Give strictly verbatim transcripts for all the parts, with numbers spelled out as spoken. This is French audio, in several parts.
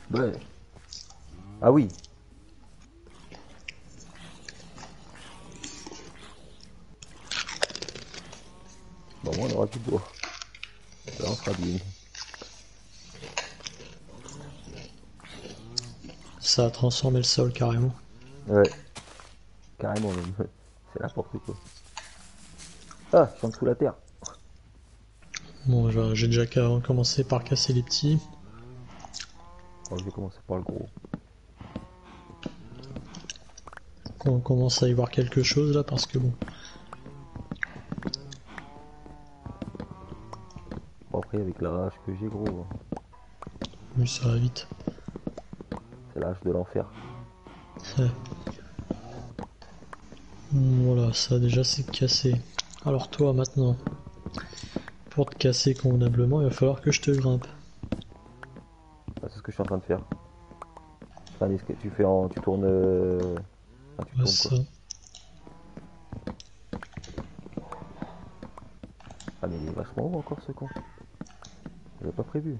Ouais. Ah oui. Bon, moi, on aura du bois. Là, on sera bien. Ça a transformé le sol carrément. Ouais. Carrément, même. C'est n'importe quoi. Ah, je suis en dessous de la terre. Bon, j'ai déjà commencé par casser les petits. Oh, je vais commencer par le gros. On commence à y voir quelque chose là parce que bon. Bon, après, avec la hache que j'ai, gros, hein, Oui, ça va vite. c'est la hache de l'enfer. Ouais. Voilà, ça déjà c'est cassé. Alors toi maintenant, pour te casser convenablement, il va falloir que je te grimpe. Ah, c'est ce que je suis en train de faire. Enfin, est-ce que tu fais en. Tu tournes. euh, Enfin, tu Ouais, tournes quoi. ça. Ah, mais il est vachement haut encore ce con. J'avais pas prévu.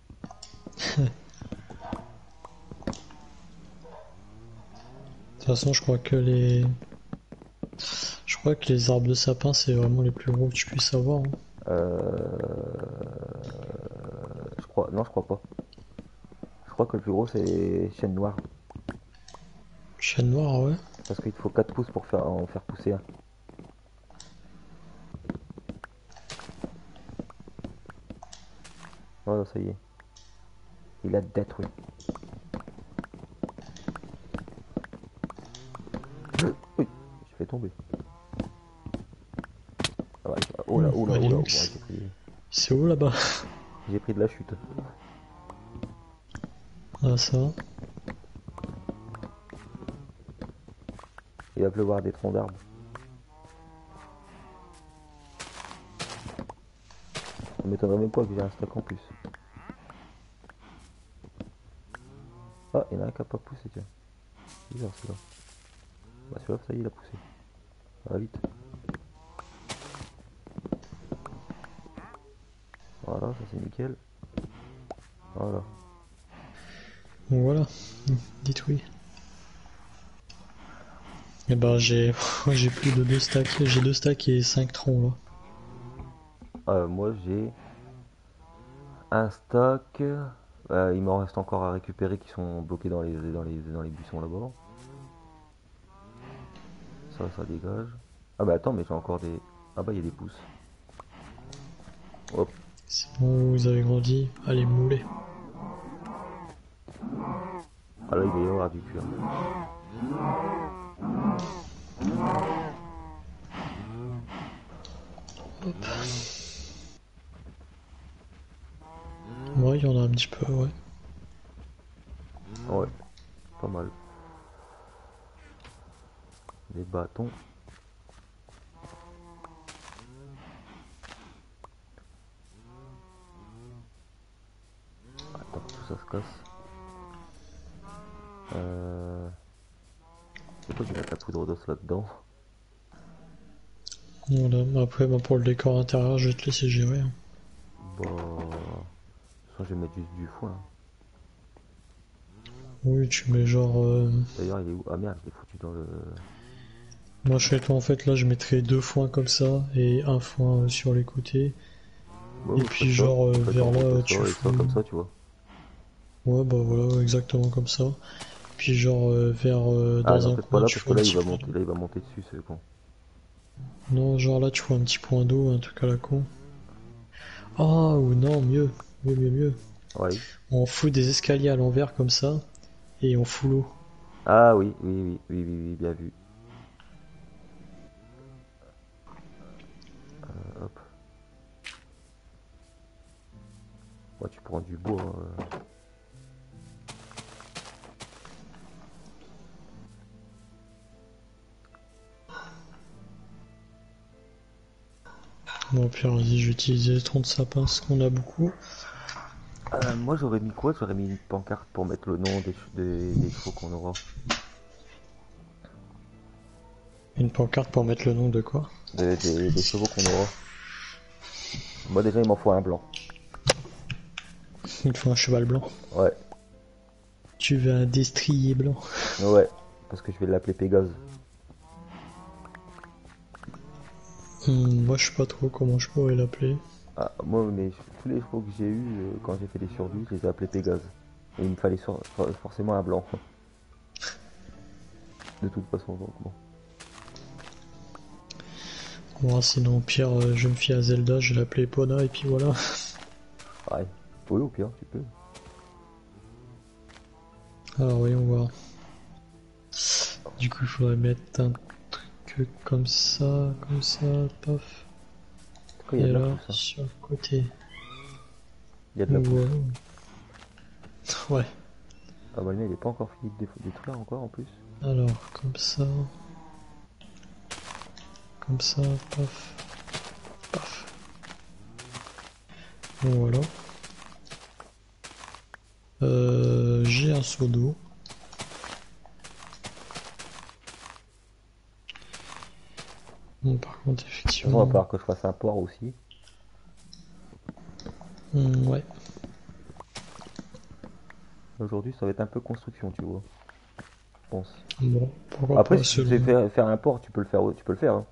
De toute façon, je crois que les, je crois que les arbres de sapin c'est vraiment les plus gros que tu puisses avoir, hein. Euh. Je crois. Non, je crois pas. Je crois que le plus gros, c'est chêne noir. Chêne noir, ouais. Parce qu'il te faut quatre pouces pour faire, en faire pousser un. Voilà, ça y est. Il a détruit. Oui, j'ai fait tomber. Ah ouais, oh là, Hmm, oh là, elle oh est là, où? oh, ouais, j'ai pris, C'est où là-bas? j'ai pris de la chute. Ah ça va. Il va pleuvoir des troncs d'arbres. Ça m'étonnerait même pas que j'ai un stack en plus. Ah, il y en a un qui a pas poussé, tiens. Bizarre celui-là. Bah celui-là, ça y est, il a poussé. Ça va vite. Voilà, ça c'est nickel. Voilà. Bon, voilà, dites oui. Et ben j'ai j'ai plus de deux stacks, j'ai deux stacks et cinq troncs là. Euh, moi j'ai un stack. Euh, il m'en reste encore à récupérer qui sont bloqués dans les, dans les, dans les buissons là-bas. Ça, ça dégage. Ah bah attends, mais j'ai encore des... Ah bah il y a des pousses. Hop. C'est bon, vous avez grandi, allez mouler. Ah là il va y avoir du cuir. Hop. Ouais, il y en a un petit peu, ouais. Ouais, pas mal. Des bâtons. Attends, tout ça se casse. Euh... C'est quoi qui mettre la poudre d'os là-dedans? Voilà, après bah, pour le décor intérieur, je vais te laisser gérer, hein. Bah... De toute façon, je vais mettre juste du foin. Oui, tu mets genre... euh, D'ailleurs, il est où? Ah merde, je l'ai foutu dans le... Moi chez toi en fait là je mettrais deux foins comme ça et un foin euh, sur les côtés. Ouais, Et vous faites puis ça. genre euh, Vous faites en vers gros là ça tu et ça fous... comme ça, tu vois. Ouais bah voilà, exactement comme ça. Puis genre euh, vers euh, Ah dans non, un peut-être pas coin là tu parce que fous un là, il petit va point monter, d'eau. là, il va monter dessus, c'est con. Non, genre là tu fous un petit point d'eau, un truc à la con. Ah ou non, mieux, mieux, mieux, mieux. Ouais. On fout des escaliers à l'envers comme ça et on fout l'eau. Ah oui, oui, oui, oui, oui, oui, bien vu. Euh, hop. Ouais, tu prends du bois. euh. Bon, puis vas-y, je vais utiliser les troncs de sapin parce qu'on a beaucoup. Euh, moi, j'aurais mis quoi? J'aurais mis une pancarte pour mettre le nom des, che- des, des chevaux qu'on aura. Une pancarte pour mettre le nom de quoi? Des, des, des chevaux qu'on aura. Moi, déjà, il m'en faut un blanc. Il faut un cheval blanc. Ouais. Tu veux un destrier blanc. Ouais, parce que je vais l'appeler Pégase. Hmm, moi, je sais pas trop comment je pourrais l'appeler. Ah, moi, mais tous les chevaux que j'ai eu euh, quand j'ai fait des survies, je les ai appelés Pégase. Et il me fallait sur- for- forcément un blanc. De toute façon, donc bon. Bon, sinon, au pire, euh, je me fie à Zelda, je vais l'appeler Epona, et puis voilà. Ouais. Oui, au pire, tu peux. Alors, voyons voir. Du coup, il faudrait mettre un truc comme ça, comme ça, paf. Quand il y a Et de la là, pousse, hein. sur le côté. Il y a de la Donc pousse. voilà. Ouais. Ah bah le mien, il est pas encore fini de déf- détruire encore en plus. Alors, comme ça. Comme ça, paf, paf. Bon, voilà. Euh, j'ai un seau d'eau. Bon, par contre, De toute façon, il va effectivement. falloir que je fasse un port aussi. Hmm, ouais. Aujourd'hui, ça va être un peu construction, tu vois. Je pense. Bon, pourquoi Après, pas, si tu sais selon. faire, faire un port, tu peux le faire, tu peux le faire, hein.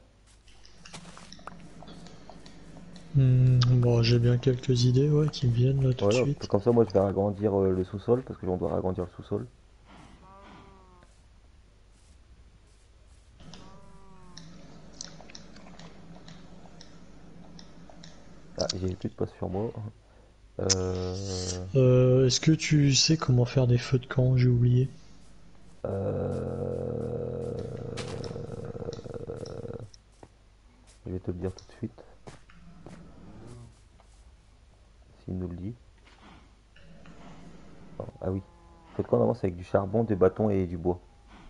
Hmm, bon, j'ai bien quelques idées, ouais, qui me viennent là tout de Voilà. suite. Comme ça, moi, je vais agrandir euh, le sous-sol parce que on doit agrandir le sous-sol. Ah, j'ai plus de place sur moi. Euh, Euh, est-ce que tu sais comment faire des feux de camp? J'ai oublié. euh, Je vais te le dire tout de suite, s'il nous le dit. Ah ah oui. Faut qu'on avance avec du charbon, des bâtons et du bois.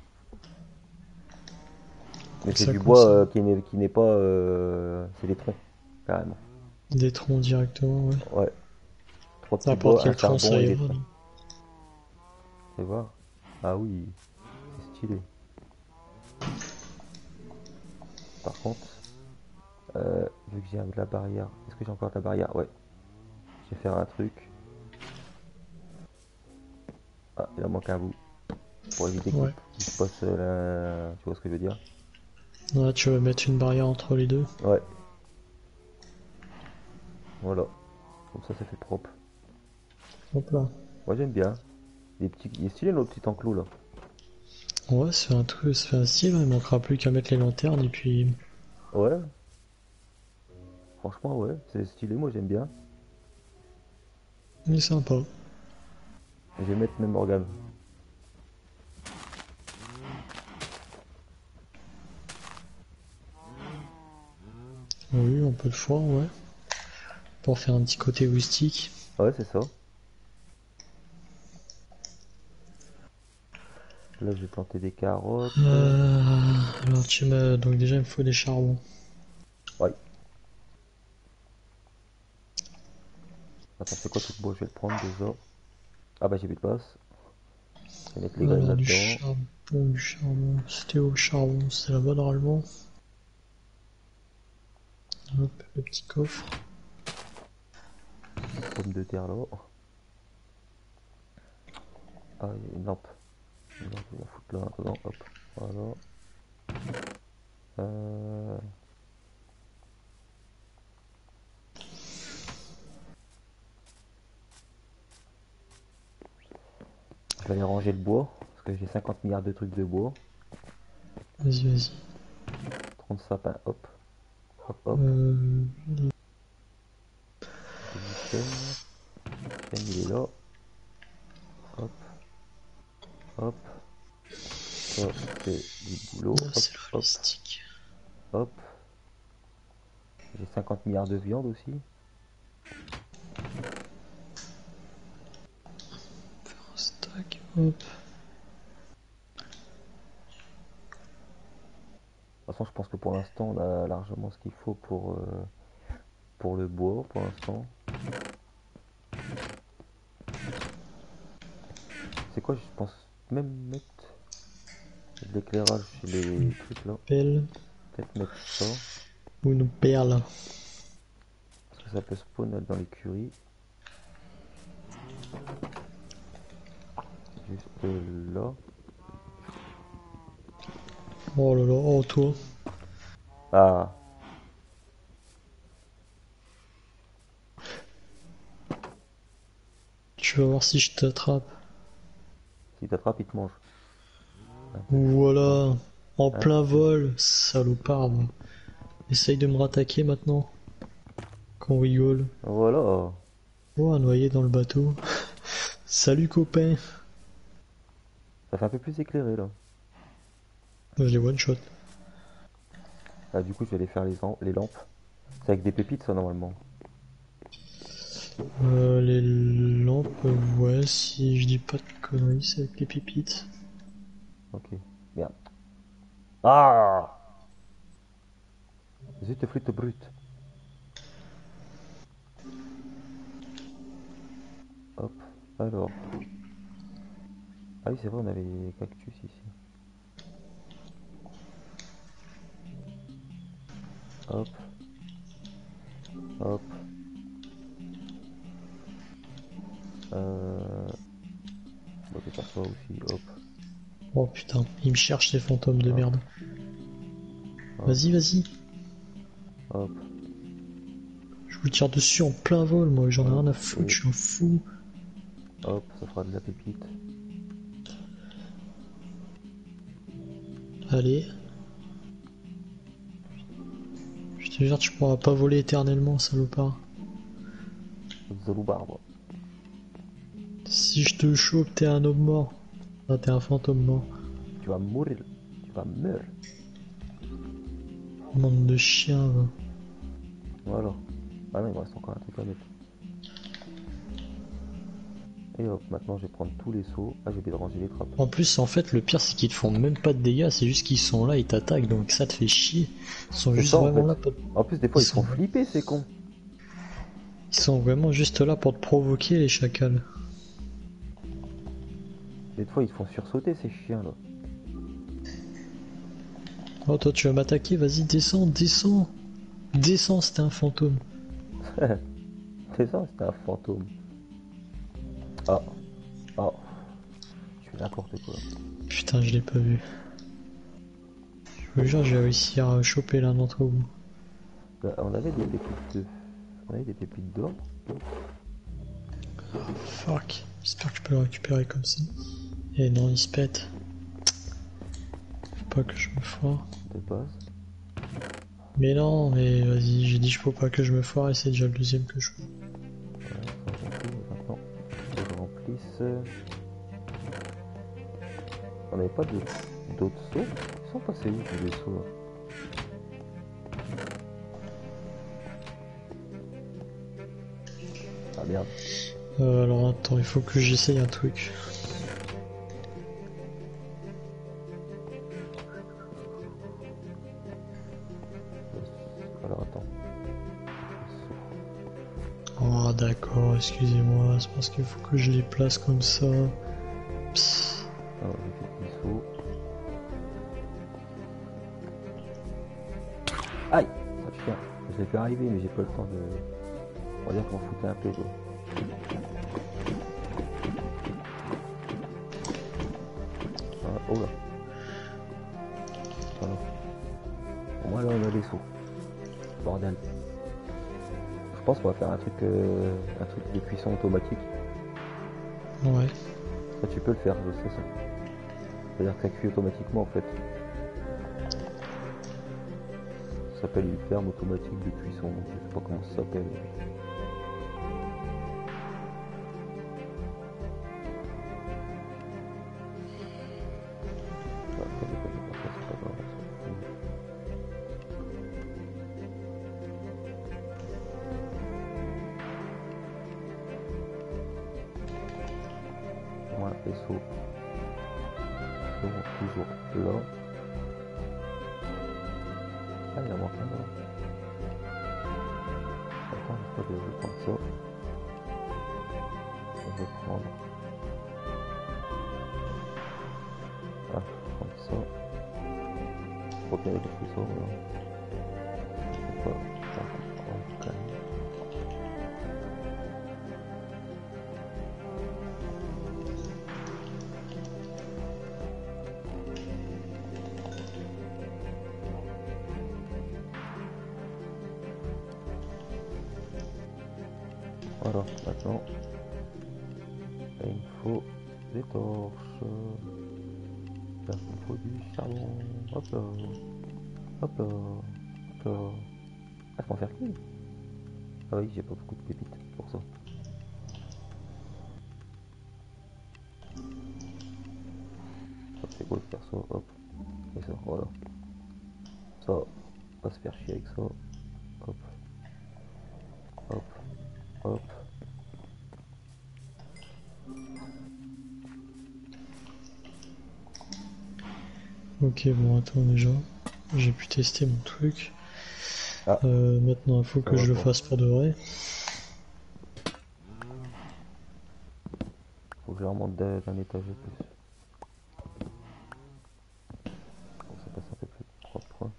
Mais c'est Ça du bois concerne euh, qui n'est qui n'est pas. Euh, c'est des troncs, carrément. des troncs directement, ouais. Ouais. Trois petits N'importe bois, un quel tronc, charbon ça et des ira, troncs. non? Tu vois? Ah oui, c'est stylé. Par contre, euh, vu que j'ai de la barrière, est-ce que j'ai encore de la barrière? Ouais. Je vais faire un truc. Ah, il en manque un bout. Pour éviter qu'il Ouais. qu'il se passe euh, la... Tu vois ce que je veux dire? Là, tu veux mettre une barrière entre les deux. Ouais, voilà. Comme ça, ça fait propre. Hop là. Moi, j'aime bien. Les petits... Il est stylé notre petit enclos là. Ouais, c'est un truc, c'est un style, hein, il manquera plus qu'à mettre les lanternes et puis. Ouais, franchement, ouais. C'est stylé, moi, j'aime bien. Il est sympa. Je vais mettre même organe. Oui, un peu de foin, ouais. Pour faire un petit côté rustique. Ouais, c'est ça. Là, je vais planter des carottes. Euh, alors tu m'as donc déjà il me faut des charbons. Ouais. Attends, c'est quoi tout le bois? Je vais le prendre déjà. Ah bah j'ai plus de place. Je vais mettre les graines Alors du là-dedans. charbon, du charbon. C'était au charbon, c'est la bonne normalement. Hop, le petit coffre. Les pommes de terre là. Ah, il y a une lampe. Une lampe, je vais la foutre là dedans. Hop. Voilà. Euh, Je vais aller ranger le bois. Parce que j'ai cinquante milliards de trucs de bois. Vas-y, vas-y. trente sapins. Hop. Hop, hop. Euh, Du lichen. Lichen, il est là. Hop. Hop. Ça, c'est du boulot. ah, Hop, c'est le hop, rustique. hop. J'ai cinquante milliards de viande aussi. Stack, hop. De toute façon, je pense que pour l'instant, on a largement ce qu'il faut pour, euh, pour le bois, pour l'instant. C'est quoi, je pense même mettre de l'éclairage chez les trucs là. Pelle Peut-être mettre ça. ou une perle. Parce que ça peut spawn dans l'écurie. juste là. Oh là là, oh toi. Ah, Tu vas voir si je t'attrape. si t'attrapes, il te mange. Un petit peu. Voilà. En Un plein petit vol, salopard. Essaye de me rattaquer maintenant. Qu'on rigole. Voilà. Oh, un noyé dans le bateau. Salut copain. Ça fait un peu plus éclairé là. Je les one shot. Ah, du coup, je vais aller faire les, am- les lampes. C'est avec des pépites, ça, normalement. Euh, les lampes, ouais, si je dis pas de conneries, c'est avec les pépites. Ok. Merde. Ah! Zut, flûte brute. Hop. Alors. Ah oui, c'est vrai, on avait les cactus ici. Hop. Hop. Euh... Bon, je vais faire ça aussi. Hop. Oh putain, il me cherche ces fantômes de Hop. merde. Hop. Vas-y, vas-y. Hop. Je vous tire dessus en plein vol, moi, j'en ai Hop. rien à foutre, Et je suis un fou. hop, ça fera de la pépite. Allez. Je te jure, tu pourras pas voler éternellement, salopard. Zolubarbe. Si je te chope, t'es un homme mort. Ah, t'es un fantôme mort. Tu vas mourir. Tu vas meurer. Monde de chiens, va. Voilà. Ah non, il me reste encore un truc à mettre. Et hop, maintenant je vais prendre tous les seaux. Ah, j'ai oublié de ranger les trappes. En plus, en fait, le pire, c'est qu'ils te font même pas de dégâts, c'est juste qu'ils sont là, ils t'attaquent, donc ça te fait chier. Ils sont C'est juste ça en vraiment fait. là pour... En plus, des Ils fois, ils te font sont... flipper, ces cons. Ils sont vraiment juste là pour te provoquer, les chacals. Des fois, ils te font sursauter, ces chiens là. Oh, toi, tu vas m'attaquer, vas-y, descends, descends. Descends, c'était un fantôme. C'est ça, c'était un fantôme. Ah, ah, je fais n'importe quoi. Putain, je l'ai pas vu. Je vous jure, j'ai réussi à choper l'un d'entre vous. Bah, on avait des pépites de... On avait des pépites d'or. Fuck. J'espère que je peux le récupérer comme ça. Et non, il se pète. Faut pas que je me foire. De base. Mais non, mais vas-y, j'ai dit je faut pas que je me foire et c'est déjà le deuxième que je fais. Voilà, ça on s'en fout. Maintenant, faut que je remplisse. On n'avait pas de- d'autres sauts. Ils sont passés où tous les sauts là? Ah merde. Euh, alors attends, il faut que j'essaye un truc. Alors attends. Oh d'accord, excusez-moi, c'est parce qu'il faut que je les place comme ça. Psst. Alors j'ai fait le petit saut. Aïe! Ça chien. Je l'ai fait arriver mais j'ai pas le temps de... On va dire qu'on foutait un peu quoi. Ah, oh là. Voilà. Au moins là on a des sauts. Bordel. Je pense qu'on va faire un truc, euh, un truc de cuisson automatique. Ouais. Ça tu peux le faire, je sais ça. C'est-à-dire que ça cuit automatiquement en fait. Ça s'appelle une ferme automatique de cuisson, je sais pas comment ça s'appelle. Ah, ça déconne pas, ça, c'est pas grave, on s'en fout. Moi, les sauts seront toujours là. Ah, il en manque un là. Attends, je crois que je vais prendre ça. Je vais prendre. Ah, je vais prendre ça. Pour bien avec tout ça, voilà. Je sais pas. Attends, on va calmer. Voilà, maintenant, il me faut des torches. Là, il me faut du charbon. Hop là, hop là, hop là. Ah, je peux en faire qu'une. Ah oui, j'ai pas beaucoup de pépites pour ça. Hop, c'est cool de faire ça, hop. Et ça, voilà. Ça, on va se faire chier avec ça. Hop, hop, hop. Ok, bon, attends déjà. J'ai pu tester mon truc. Ah, Euh, maintenant, il faut ça que va je le pas. fasse pour de vrai. Faut que je la remonte d'un d'un étage de plus. Pour que ça passe un peu plus propre.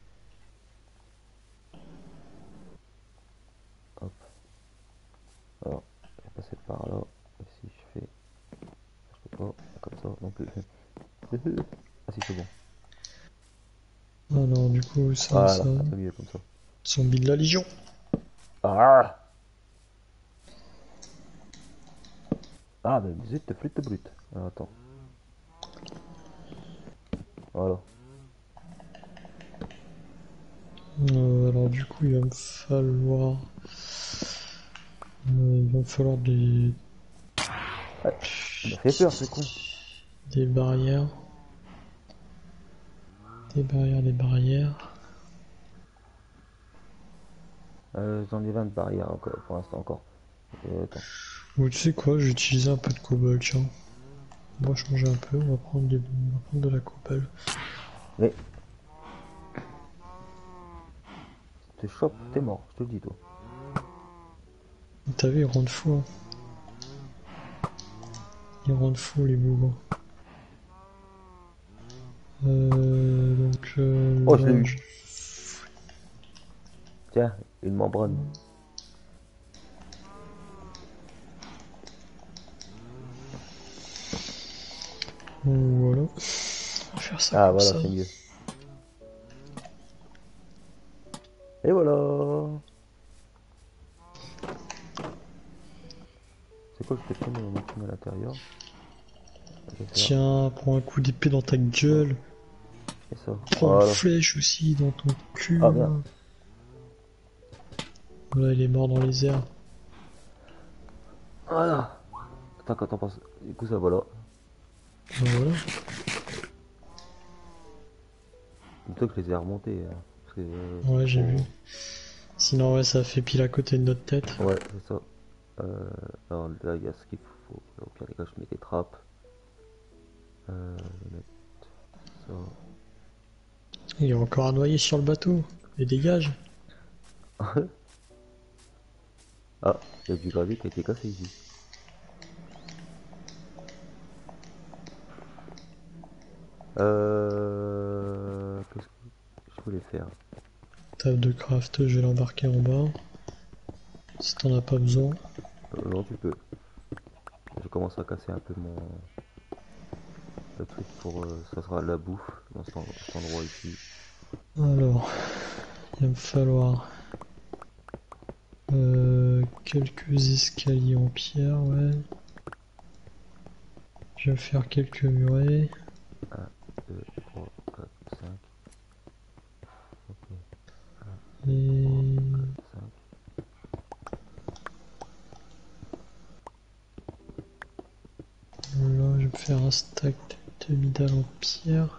Hop. Alors, je vais passer par là. Et si je fais. Je peux pas. Comme ça non plus. Ah si, c'est bon. Alors, du coup, ça, ça. Voilà, c'est mieux comme ça. Zombie de la Légion. Ah, ah mais zut, flûte brute. Alors, attends. Voilà. Euh, alors, du coup, il va me falloir. Euh, il va me falloir des. Ah, il m'a fait peur ce con. Des barrières. Des barrières, des barrières. Euh, j'en ai vingt de barrières encore, pour l'instant encore. Euh, attends. Ou tu sais quoi, je vais utiliser un peu de cobble, tiens. On va changer un peu, on va prendre, des... on va prendre de la cobble. Mais, te chope, t'es mort, je te le dis toi. T'as vu, ils rendent fou, hein. Ils rendent fou, les bougres. Euh, donc Oh, je l'ai euh, là, eu. je- Tiens, une membrane. voilà. On va faire ça Ah, comme voilà, ça. c'est mieux. Et voilà. C'est quoi, je peux tourner mon machine à l'intérieur. Je vais faire Tiens, prends un coup d'épée dans ta ça gueule. et ça. Prends une Voilà. flèche aussi dans ton cul, Ah, là. merde. Voilà, il est mort dans les airs. Voilà. Attends, quand on pense. Du coup, ça, voilà. Voilà. Plutôt que je les ai remontés. Hein, parce que euh, c'est Ouais, j'ai vu. trop. Sinon, ouais, ça fait pile à côté de notre tête. Ouais, c'est ça. Euh, alors là, il y a ce qu'il faut. Au pire des cas, je mets des trappes. Euh, je vais mettre ça. Il y a encore un noyé sur le bateau. Et dégage. Ah, il y a du gravier qui a été cassé ici. Euh, qu'est-ce que je voulais faire? Table de craft, je vais l'embarquer en bas. Si t'en as pas besoin. Euh, non, tu peux. Je commence à casser un peu mon le truc pour euh, ça sera la bouffe dans cet, en- cet endroit ici. Alors, il va me falloir euh, quelques escaliers en pierre, ouais. Je vais faire quelques murets. un, deux, trois, quatre, cinq. Ok. un, deux, trois, Et quatre, cinq. là, je vais me faire un stack de middle en pierre.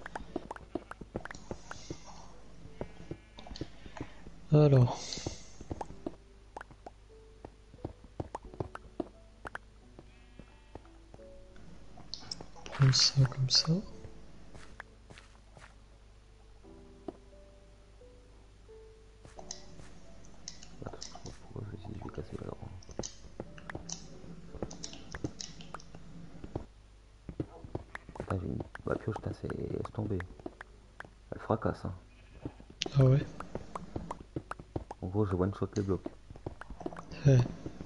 Alors, prendre ça comme ça. Attends, je sais pas pourquoi je, si je vais casser alors. Putain, j'ai une ma pioche, putain, c'est laisse tomber. Elle fracasse, hein. Ah ouais. En gros, je one shot les blocs. Ouais.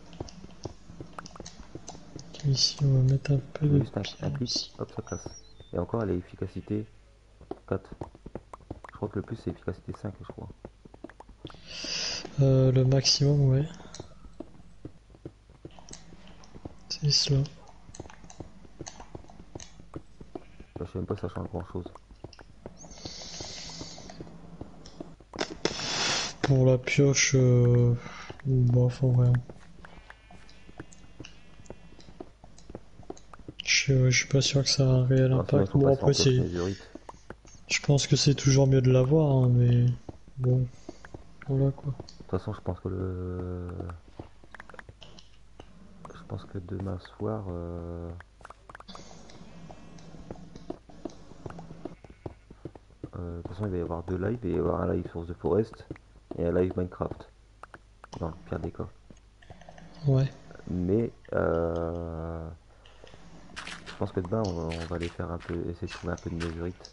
Ici, on va mettre un peu Je mets de juste un, un pierre clic, aussi. hop, ça casse. Et encore, elle a efficacité quatre. Je crois que le plus c'est efficacité cinq, je crois. Euh, le maximum, ouais. C'est cela. Bah, je sais même pas si ça change grand chose. Pour la pioche, euh... bof en vrai. Je ouais, je suis pas sûr que ça a un réel Non, sinon il impact. faut Bon passer en après pioche c'est. netherite. Je pense que c'est toujours mieux de l'avoir, hein, mais bon, voilà quoi. De toute façon, je pense que le. Je pense que demain soir. euh, euh, De toute façon, il va y avoir deux lives. Il va y avoir un live Source de Forest et un live Minecraft. Dans le pire des cas. Ouais. Mais euh, je pense que demain, on, on va aller faire un peu. Essayer de trouver un peu de netherite.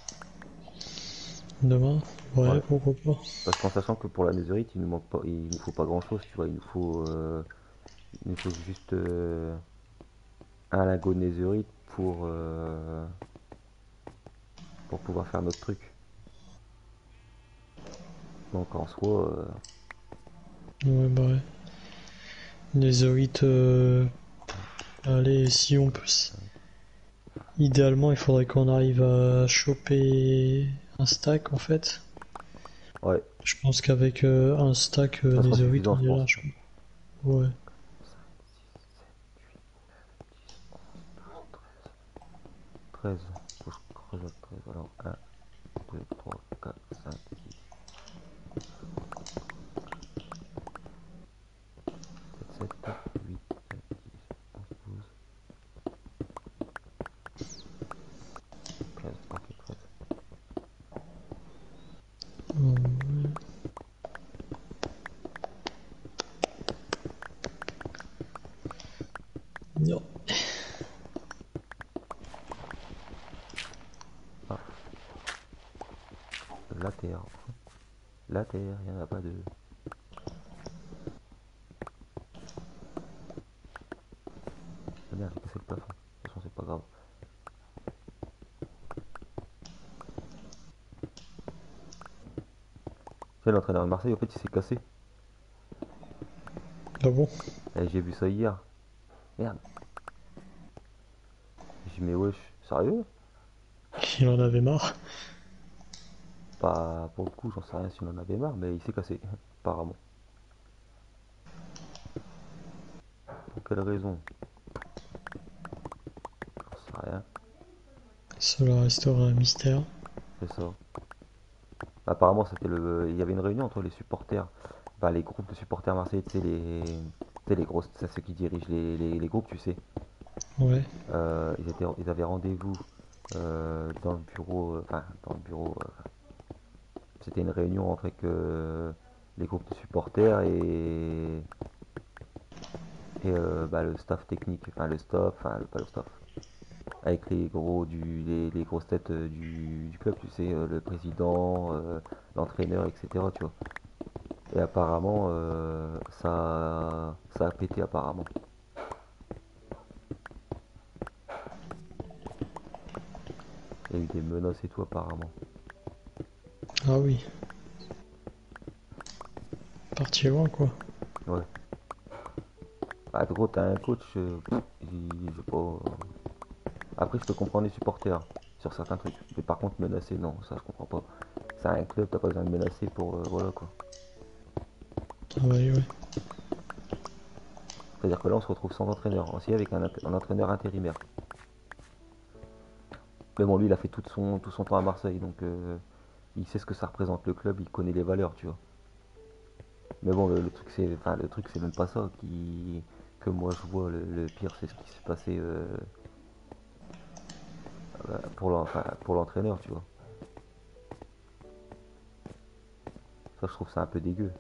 Demain? Ouais, Ouais. pourquoi pas. Parce qu'en sachant que pour la netherite, il nous manque pas, il nous faut pas grand chose, tu vois. Il nous faut, euh, il nous faut juste euh, un lingot de netherite pour, euh, pour pouvoir faire notre truc. Donc en soi, euh, Ouais, bah ouais. Les orites, euh... allez, si on peut. Idéalement, il faudrait qu'on arrive à choper un stack en fait. ouais, Je pense qu'avec euh, un stack euh, ça sera Netherite, suffisant, on je est pense. large. Ouais. treize, faut que je creuse à treize. Alors un, deux, trois, quatre, cinq, six, sept, huit, neuf, dix, onze, douze, treize. Ok, treize. Hum, non. Ah, la terre. La terre, il n'y en a pas de. Ah merde, j'ai cassé le plafond. De toute façon, c'est pas grave. Tu sais, l'entraîneur de Marseille, en fait, il s'est cassé. Ah bon? Eh, j'ai vu ça hier. Merde. J'ai dit, mais wesh, sérieux? Il en avait marre. Pas pour le coup, j'en sais rien s'il en avait marre, mais il s'est cassé, apparemment. Pour quelle raison? J'en sais rien. Cela restera un mystère. C'est ça. Apparemment, c'était le. Il y avait une réunion entre les supporters. Bah, les groupes de supporters marseillais, tu sais, les. Tu sais, les grosses. C'est ceux qui dirigent les, les, les groupes, tu sais. Ouais. Euh, ils, étaient, ils avaient rendez-vous euh, dans le bureau. euh, Enfin, dans le bureau. euh, C'était une réunion entre que les groupes de supporters et. Et euh, bah, le staff technique. Enfin, le staff. Enfin, le, pas le staff. Avec les gros du les, les grosses têtes euh, du, du club, tu sais, euh, le président, euh, l'entraîneur, et cetera. Tu vois. Et apparemment, euh, ça, ça a pété apparemment. Il y a eu des menaces et tout apparemment. Ah oui. Parti loin quoi. Ouais. Bah gros, t'as un coach, euh, pff, il- je sais pas. euh. Après, je peux comprendre les supporters sur certains trucs. Mais par contre, menacer, non, ça je comprends pas. C'est un club, t'as pas besoin de menacer pour, euh, voilà quoi. Ah ouais, ouais. C'est-à-dire que là, on se retrouve sans entraîneur, aussi avec un, un entraîneur intérimaire. Mais bon, lui, il a fait tout son, tout son temps à Marseille, donc euh, il sait ce que ça représente le club, il connaît les valeurs, tu vois. Mais bon, le, le truc, c'est, enfin, le truc, c'est même pas ça qui, que moi je vois. Le, le pire, c'est ce qui s'est passé euh, bah, pour l'en- enfin, pour l'entraîneur, tu vois. Ça, je trouve ça un peu dégueu.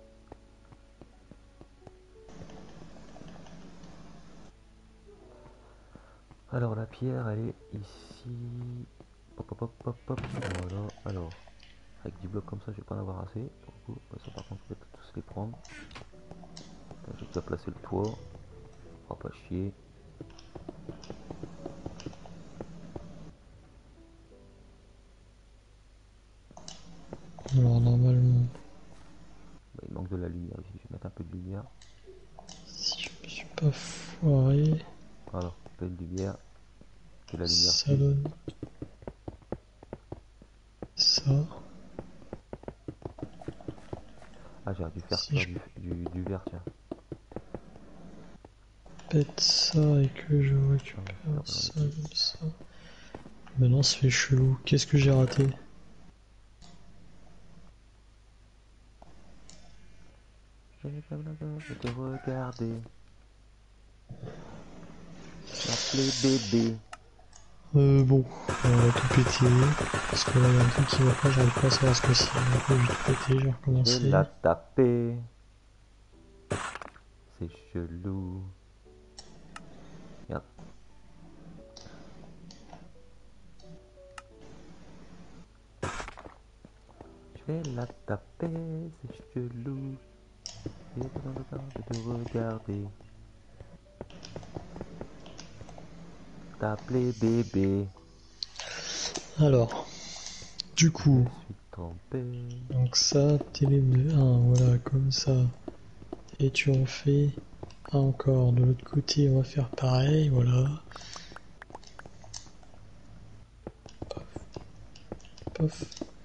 Alors, la pierre, elle est ici. Hop, hop, hop, hop, hop. Voilà. Alors, avec du bloc comme ça, je vais pas en avoir assez. Pour le coup, ça, par contre, je vais tous les prendre. J'ai déjà placé le toit. On va pas chier. Alors normalement, Bah, il manque de la lumière ici. Je vais mettre un peu de lumière. si je me suis pas foiré. Alors, pleine lumière. Que la lumière Ça suit. donne ça. Ah, j'aurais dû faire Si faire je du, du, du vert, tiens. pète ça et que je Ah, récupère j'en ai ça plus. comme ça. Maintenant, ça fait chelou. Qu'est-ce que j'ai raté? J'ai comme la peur de te regarder. M'appeler bébé. Euh, bon, on va tout péter. Parce que là, il y a un truc qui va pas, j'arrive pas à savoir ce que c'est. Donc, je vais tout péter, je vais Je vais recommencer. la taper. C'est chelou. Regarde. Je vais la taper, c'est chelou. J'ai besoin de temps de te regarder. T'appeler bébé. Alors, du Je coup, me suis trompé. donc ça, télé de un, voilà, comme ça. Et tu en fais un encore. De l'autre côté, on va faire pareil, voilà. Pof,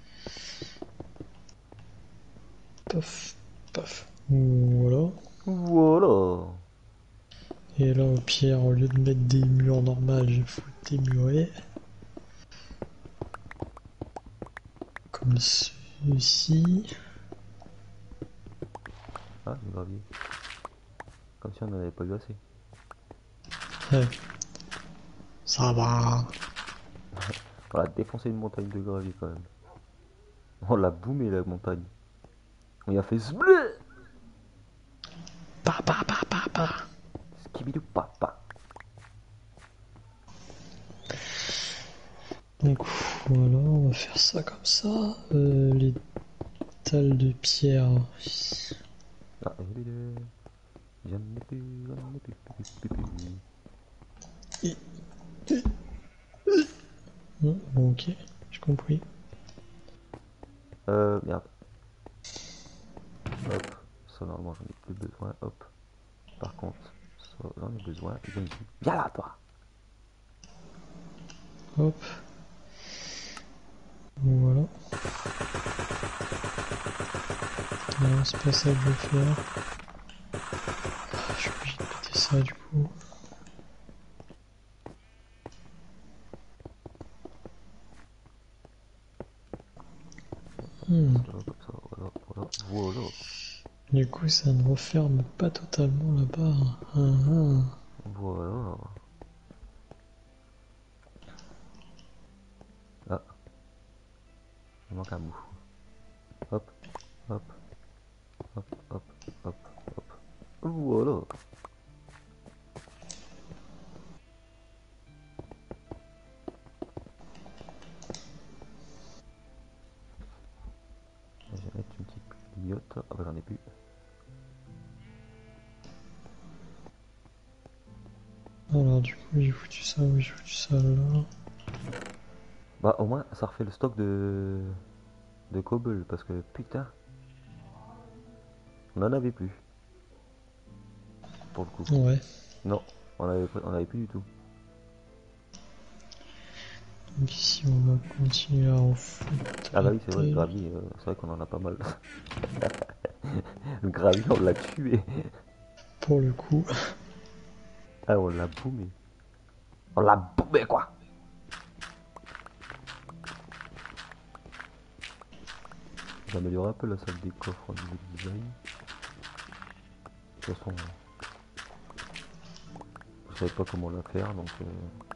pof, pof. Voilà. Voilà. Et là, au pire, au lieu de mettre des murs normaux, je vais foutre des murets. Comme ceci. Ah, du gravier. Comme si on n'en avait pas eu assez. Ouais. Ça va. On a défoncé une montagne de gravier quand même. On l'a boomé la montagne. On y a fait zblé. Pa, pa, pa, pa, pa. Skibidou papa. Donc voilà, on va faire ça comme ça. Euh, les dalles de pierre. Ah, évidemment. J'en ai plus, j'en ai plus, plus, plus, plus, plus. Non, bon, ok, j'ai compris. Euh, merde. Hop. Ça, normalement, j'en ai plus besoin. Hop. Par contre, ça, j'en ai besoin. Viens ici. Viens là, toi. Hop. Voilà. Non, c'est pas ça que je veux faire. Ah, je suis obligé de péter ça du coup. Hmm. Ça, comme ça, voilà, voilà, voilà. Du coup, ça ne referme pas totalement là-bas. Ah, ah. Voilà. Ah, il manque un bout. Hop, hop, hop, hop, hop, hop. Voilà. Je vais mettre une petite clignote. Ah bah j'en ai plus. Alors du coup, j'ai foutu ça, oui, j'ai foutu ça là. Bah au moins ça refait le stock de de cobble parce que putain, on en avait plus pour le coup. Ouais. Non, on avait on avait plus du tout. Donc ici, on va continuer à en foutre. Ah bah oui c'est vrai le la gravier, euh, c'est vrai qu'on en a pas mal. Le gravier on l'a tué. Pour le coup. Ah on l'a boumé. On l'a boumé quoi. J'ai amélioré un peu la salle des coffres au niveau du design. De toute façon, je savais pas comment la faire donc. Euh...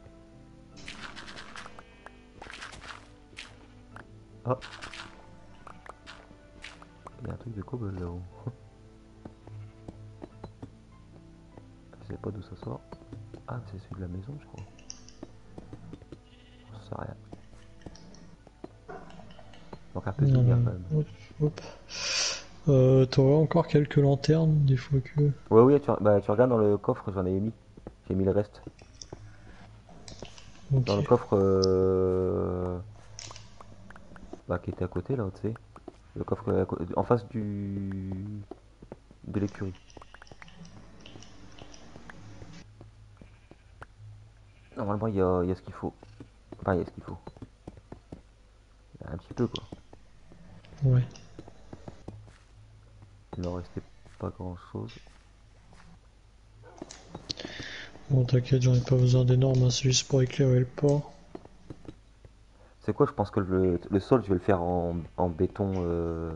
Ah, il y a un truc de cobble là-haut. Je sais pas d'où ça sort. Ah, c'est celui de la maison, je crois. Ça sert à rien. Donc un peu de lumière quand même. Hop, hop. Euh, T'aurais encore quelques lanternes, des fois que. Ouais, oui, tu, bah, tu regardes dans le coffre, j'en ai mis. J'ai mis le reste. Dans le Ok. coffre euh... bah, qui était à côté là, tu sais. Le coffre à co- en face du de l'écurie. Normalement, il y a, y a ce qu'il faut. Enfin, il y a ce qu'il faut. Il y a un petit peu, quoi. Ouais. Il n'en restait pas grand-chose. Bon, t'inquiète, j'en ai pas besoin d'énormes, hein, c'est juste pour éclairer le port. C'est quoi, je pense que le, le sol, je vais le faire en, en béton... Euh,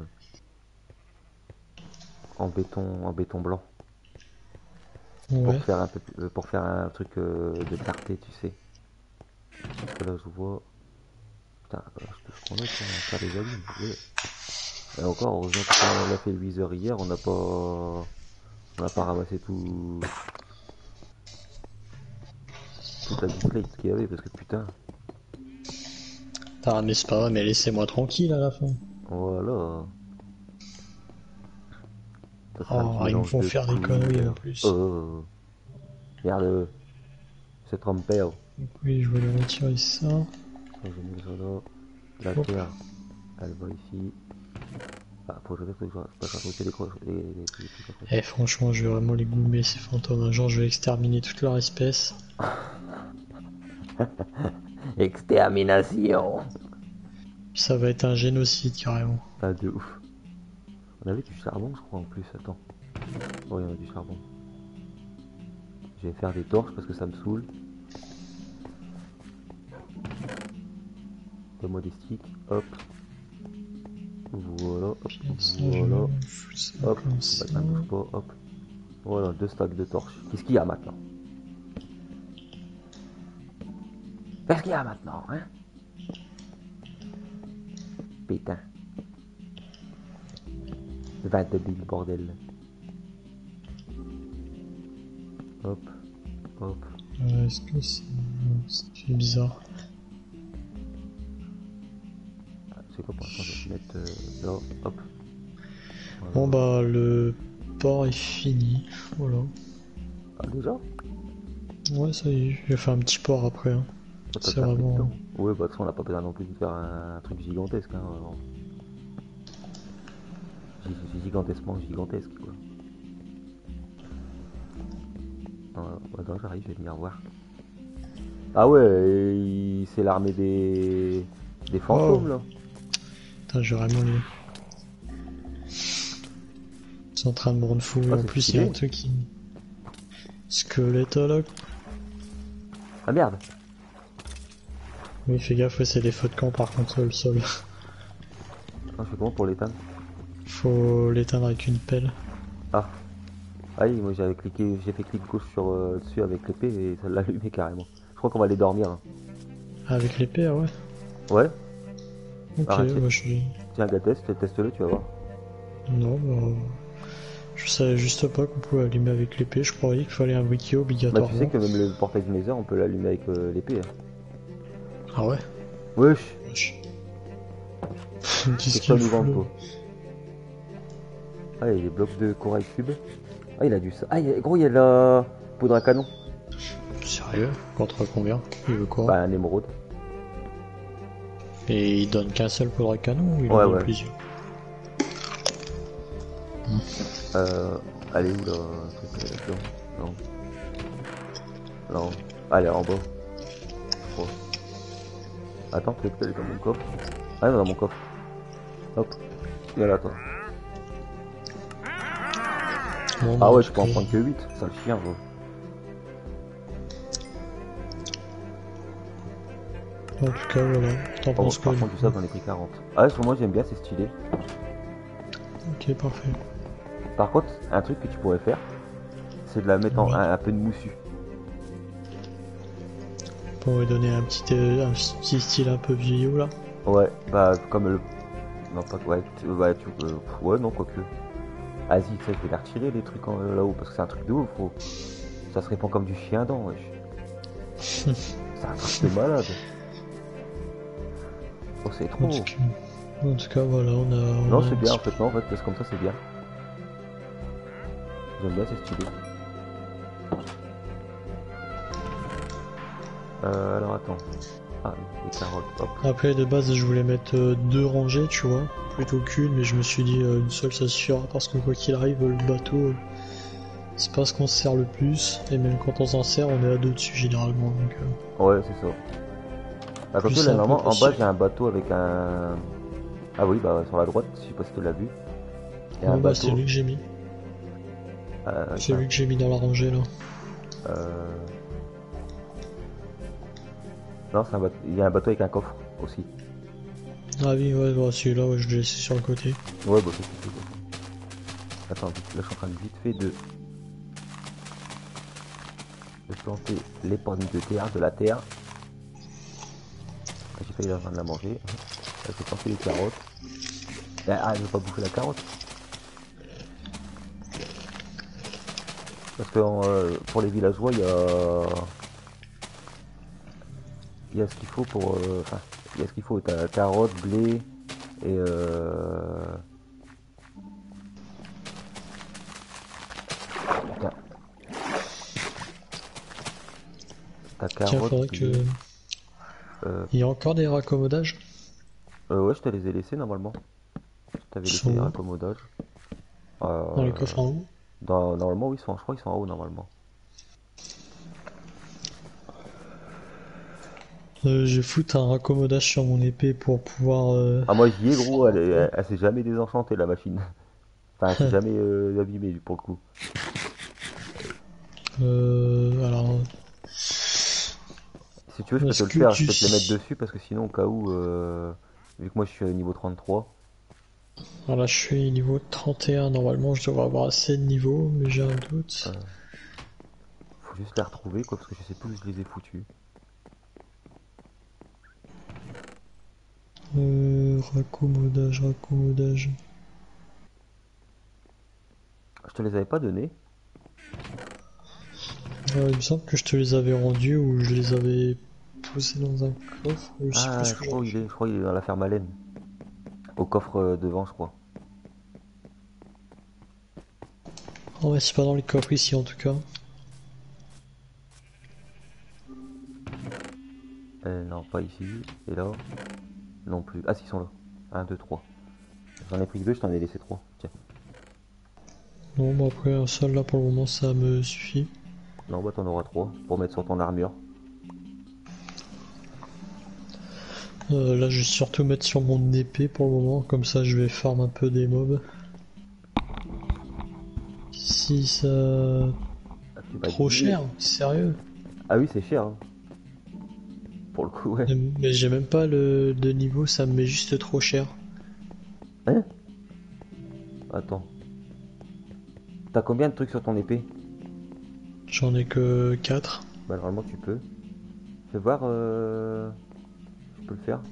en béton en béton blanc. Ouais. Pour faire un peu euh, pour faire un truc euh, de clarté, tu sais. Parce que là je vois. Putain, bah, je te qu'on a pour faire des abîmes. Ouais. Et encore, heureusement que quand on a fait le viseur hier, on n'a pas on n'a pas ramassé tout toute la displate qu'il y avait parce que putain. Ah, mais c'est pas vrai, mais laissez-moi tranquille à la fin. Voilà. Ça sera un petit Oh, ils me mélange font de faire des conneries en couleurs. plus. Oh. Merde. C'est trompé. Oh. Donc oui, je voulais retirer ça. J'ai mis ça là. La Hop. terre, elle va ici. Ah, faut que je fasse pas rajouter les croches. Les, les, les, Eh, franchement, je vais vraiment les goumer ces fantômes. Un jour, je vais exterminer toute leur espèce. Extermination. Ça va être un génocide carrément. Ah, de ouf. On avait du charbon, je crois, en plus. Attends. Oh, il y en a du charbon. Je vais faire des torches parce que ça me saoule. Donne-moi des sticks. Hop. Voilà. Hop. Ça, Voilà. je ça Hop. comme Bah, ça. ça bouge pas. Hop. Voilà, deux stacks de torches. Qu'est-ce qu'il y a maintenant? Qu'est-ce qu'il y a maintenant, hein? Putain. vingt-deux mille bordel. Hop. Hop. Euh, Est-ce que c'est... C'est bizarre. C'est quoi pour l'instant? Je vais te mettre euh, là. Hop. Voilà. Bon bah, le port est fini. Voilà. Ah, déjà? Ouais, ça y est, j'ai fait un petit port après. Hein. Ça C'est fait un peu de vraiment... temps. Ouais, bah de toute façon, on n'a pas besoin non plus de faire un, un truc gigantesque. Hein, alors. Gi- Gigantesquement gigantesque, quoi. Euh, attends, j'arrive, je vais venir voir. Ah ouais, il... c'est l'armée des... des fantômes, Oh. là. Putain, j'ai vraiment les... C'est en train de me rendre fou. Ah, en c'est plus, il y a stylé. un truc qui... Squelette là. Ah merde. Oui, fais gaffe, ouais, c'est des feux de camp par contre, le sol. Ah, je fais comment pour l'éteindre? Faut l'éteindre avec une pelle. Ah. Ah oui, moi j'avais cliqué, j'ai fait clic gauche sur euh, dessus avec l'épée et ça l'a allumé carrément. Je crois qu'on va aller dormir. Hein. Avec l'épée, ah ouais. Ouais. Ok, Arrête. moi je... Tiens, gars, teste, teste-le, tu vas voir. Non, bah... Je savais juste pas qu'on pouvait allumer avec l'épée, je croyais qu'il fallait un wiki Bah obligatoirement. tu sais que même le portail du Nether, on peut l'allumer avec euh, l'épée. Hein. Ah ouais. Wesh. Wesh. C'est Qu'est-ce ça qu'il nous vend fout quoi. Ah, il y a des blocs de corail cube. Ah, il a du ça. Ah, il y a... gros, il y a de la poudre à canon. Sérieux? Contre combien? Il veut quoi? Bah, un émeraude. Et il donne qu'un seul poudre à canon ou il Ouais, en donne ouais. plusieurs? Euh. Allez, où là? Un truc, euh, non. Non. Non. Allez, en bas. Oh. Attends, peut-être qu'elle est dans mon coffre. Ah, elle est dans mon coffre. Hop. Viens là, toi. Bon, Ah bah, ouais, en je tout peux en cas- prendre que huit. Ça le chien, gros. En tout cas, voilà. T'en Oh, penses quoi? par contre, du sable, j'en ai pris quarante. Ah, sur moi, j'aime bien, c'est stylé. Ok, parfait. Par contre, un truc que tu pourrais faire, c'est de la mettre en Ouais. un, un peu de moussu. Pour lui donner un petit, euh, un petit style un peu vieillot là. Ouais, bah, comme le. Non, pas. Ouais, tu. Ouais, tu... euh, ouais non, quoique. Vas-y, tu sais, je vais les retirer, les trucs en- là-haut, parce que c'est un truc de ouf, gros. Ça se répand comme du chien dent, wesh. C'est un truc de malade. Oh, c'est trop. En tout, cas, en tout cas, voilà, on a. on Non, a c'est un bien, en petit fait, non, en fait, parce que comme ça, c'est bien. J'aime bien, c'est stylé. Euh, alors attends. Ah, les carottes, hop. Après, de base, je voulais mettre euh, deux rangées, tu vois, plutôt qu'une, mais je me suis dit euh, une seule ça suffira parce que quoi qu'il arrive, le bateau, euh, C'est pas ce qu'on se sert le plus, et même quand on s'en sert, on est à deux dessus généralement. Donc, euh... Ouais, c'est ça. Bah, comme Plus ça, là, un peu normalement, en facile. bas, j'ai un bateau avec un. Ah oui, bah sur la droite, je sais pas si tu l'as vu. Il y a Ouais, un bah c'est bateau. lui que j'ai mis. Euh, avec C'est un- lui que j'ai mis dans la rangée là. euh, Non, c'est un bateau. Il y a un bateau avec un coffre aussi. Ah oui, ouais, bah celui-là, ouais, je l'ai laissé sur le côté. Ouais, bah c'est tout. Attends, là, je suis en train de vite fait de. de planter les pommes de terre, de la terre. J'ai failli la de la manger. Je vais planter les carottes. Ah, je veux pas bouffer la carotte. Parce que euh, pour les villageois, il y a. Il y a ce qu'il faut pour. euh, Enfin, il y a ce qu'il faut. T'as carottes, blé et. Euh... Tiens. T'as Tiens, carottes, faudrait blé. que. Euh... Il y a encore des raccommodages? euh, ouais, je te les ai laissés normalement. Je t'avais Ils laissé sont les où? raccommodages. Dans les Euh... coffres en haut? Dans... Normalement, oui, ils sont... je crois qu'ils sont en haut normalement. Euh, je vais foutre un raccommodage sur mon épée pour pouvoir euh, Ah, moi j'y ai gros, elle, faire un est- peu. elle, elle s'est jamais désenchantée la machine. Enfin, elle s'est jamais euh, abîmée pour le coup. Euh, alors, Si tu veux, je peux te est-ce le que faire, je tu... peux te les mettre dessus parce que sinon, au cas où, euh, vu que moi je suis au niveau trente-trois, Alors là, je suis niveau trente et un. Normalement, je devrais avoir assez de niveau, mais j'ai un doute. euh, faut juste les retrouver quoi, parce que je sais plus où je les ai foutus. Euh, raccommodage, raccommodage. Je te les avais pas donnés. Euh, il me semble que je te les avais rendus ou je les avais posés dans un coffre. Ou je sais plus Ah, ce je que crois où j'avais il est, fait. je crois qu'il est dans la ferme à laine. Au coffre euh, devant, je crois. Oh ouais, c'est pas dans les coffres ici en tout cas. Euh, non, pas ici. Et là, non plus. Ah, si, ils sont là. Un, deux, trois. J'en ai pris que deux, je t'en ai laissé trois. Tiens. Non, bah après, un seul là pour le moment ça me suffit. Non, bah t'en auras trois pour mettre sur ton armure. Euh, là, je vais surtout mettre sur mon épée pour le moment, comme ça je vais farm un peu des mobs. Si ça... Ah, tu vas Trop diminuer. cher, sérieux. Ah oui, c'est cher. Hein. Pour le coup, ouais. Mais j'ai même pas le de niveau, ça me met juste trop cher. Hein? Attends. T'as combien de trucs sur ton épée? J'en ai que quatre. Bah normalement tu peux. Fais voir. Euh... Tu peux le faire.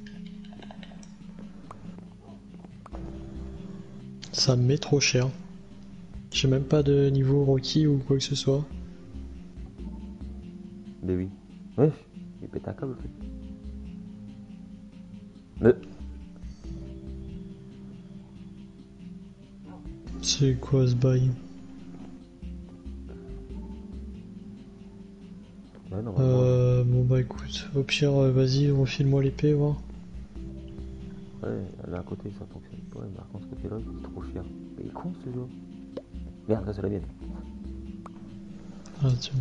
Ça me met trop cher. J'ai même pas de niveau Rocky ou quoi que ce soit. Mais oui. Ouais. Il pète un câble le truc. Mais... C'est quoi ce bail? Ouais, normalement. Euh, bon bah écoute, au pire, euh, vas-y, refile-moi l'épée, voir. Ouais, là à côté ça fonctionne pas. Mais par contre, ce côté-là, il est trop cher. Mais il est con ce jeu. Merde, ça c'est la mienne. Ah tiens.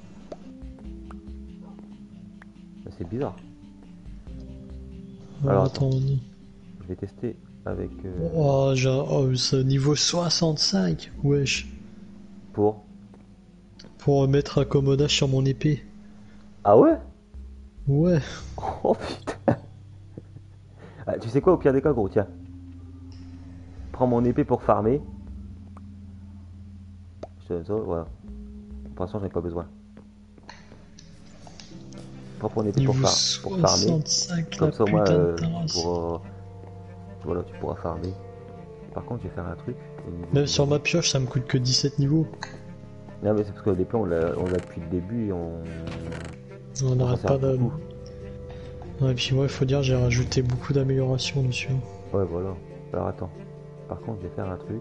Mais c'est bizarre. Alors, Alors, attends, on y- Je vais tester avec. Euh... Oh, j'ai un- oh, c'est niveau soixante-cinq, wesh. Pour. Pour mettre accommodage sur mon épée. Ah ouais? Ouais. Oh putain. Ah, tu sais quoi, au pire des cas, gros, tiens. Prends mon épée pour farmer. Je te donne ça, voilà. Pour l'instant, j'en ai pas besoin. Prends mon épée pour, Niveau far pour farmer. soixante-cinq, Comme la ça, au moins, putain de euh, tu tasse. pourras... Voilà, tu pourras farmer. Par contre, je vais faire un truc. au niveau Même de- sur ma pioche, ça me coûte que dix-sept niveaux. Non, mais c'est parce que l'épée, on l'a on l'a depuis le début et on... On on s'en n'arrête sert pas de... beaucoup. Ouais, et puis moi, il faut dire, j'ai rajouté beaucoup d'améliorations dessus. Ouais, voilà. Alors, attends. Par contre, je vais faire un truc.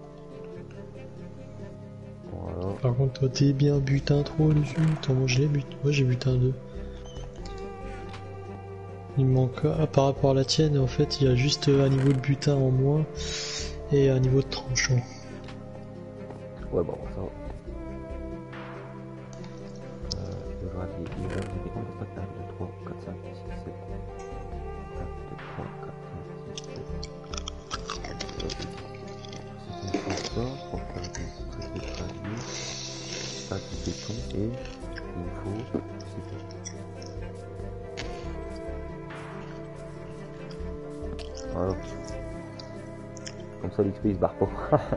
Voilà. Par contre, toi, t'es bien butin trop dessus. Attends, moi, je l'ai but. Moi, j'ai butin deux. Il me manque... Ah, par rapport à la tienne, en fait, il y a juste un niveau de butin en moins et un niveau de tranchant. Ouais, bon, ça va. gravier. Et là, j'ai fait combien de stacks? un, deux, trois, quatre, cinq, six, sept. un, deux, trois, quatre, cinq, six, sept. C'est comme ça pour faire des trucs de gravier. Ça, du béton et il me faut, je sais pas. Voilà. Comme ça, l'X P il se barre pas.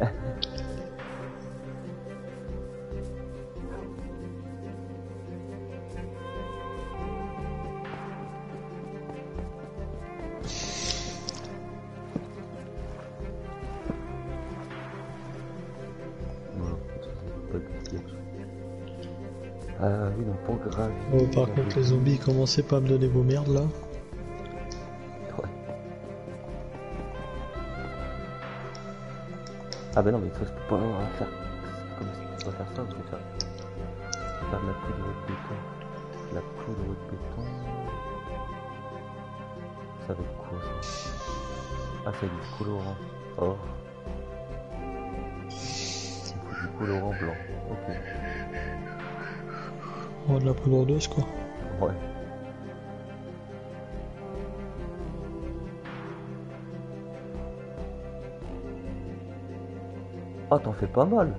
Euh, oui, donc pour gravier. Oh, par contre, les zombies, commencez pas à me donner vos merdes là. Ouais. Ah, bah non, mais ça, je peux pas faire. Comme si tu peux faire ça, je vais faire. Faire de la poudre de béton. La poudre de béton. Ça va être quoi ça? Ah, c'est du colorant. Or. Il faut du colorant blanc. Ok. Oh, de la poudre d'os quoi. Ouais. Ah, t'en fais pas mal.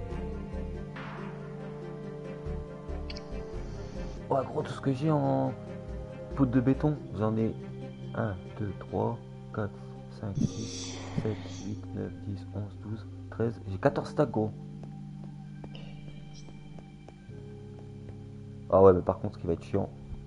Ouais, gros, tout ce que j'ai en poudre de béton, j'en ai un, deux, trois, quatre, cinq, six, sept, huit, neuf, dix, onze, douze, treize. J'ai quatorze stacks, gros. Ah ouais, mais par contre, ce qui va être chiant,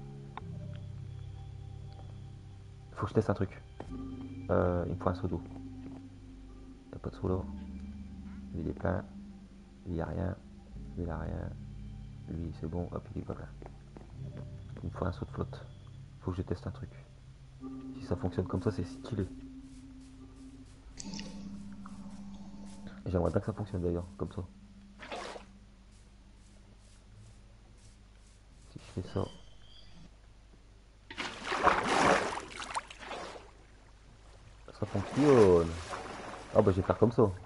faut que je teste un truc. Euh, il me faut un seau d'eau. Y'a pas de seau d'eau. Lui, il est plein. Lui, il a rien. Lui, il a rien. Lui, c'est bon. Hop, il est pas plein. Il me faut un seau de flotte. Faut que je teste un truc. Si ça fonctionne comme ça, c'est stylé. J'aimerais bien que ça fonctionne d'ailleurs, comme ça. Si je fais ça. Ça fonctionne. Ah bah je vais faire comme ça.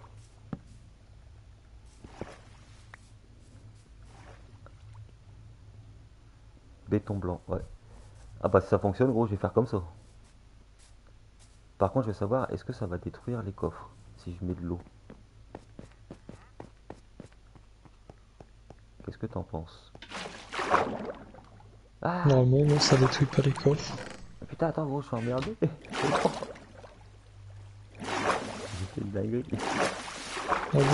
Béton blanc, ouais. Ah bah si ça fonctionne, gros, je vais faire comme ça. Par contre, je veux savoir, est-ce que ça va détruire les coffres si je mets de l'eau? Qu'est-ce que t'en penses? Ah Normalement, non, ça détruit pas les coffres. putain, attends, gros, je suis emmerdé. J'ai fait une dinguerie. Ah bon.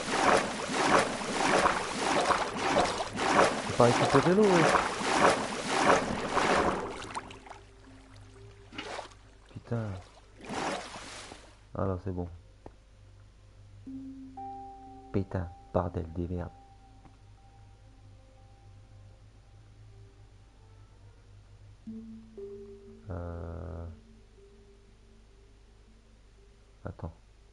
J'ai pas récupéré l'eau, ouais. Putain. Ah là, c'est bon. Putain, bordel des merdes. Euh... Attends.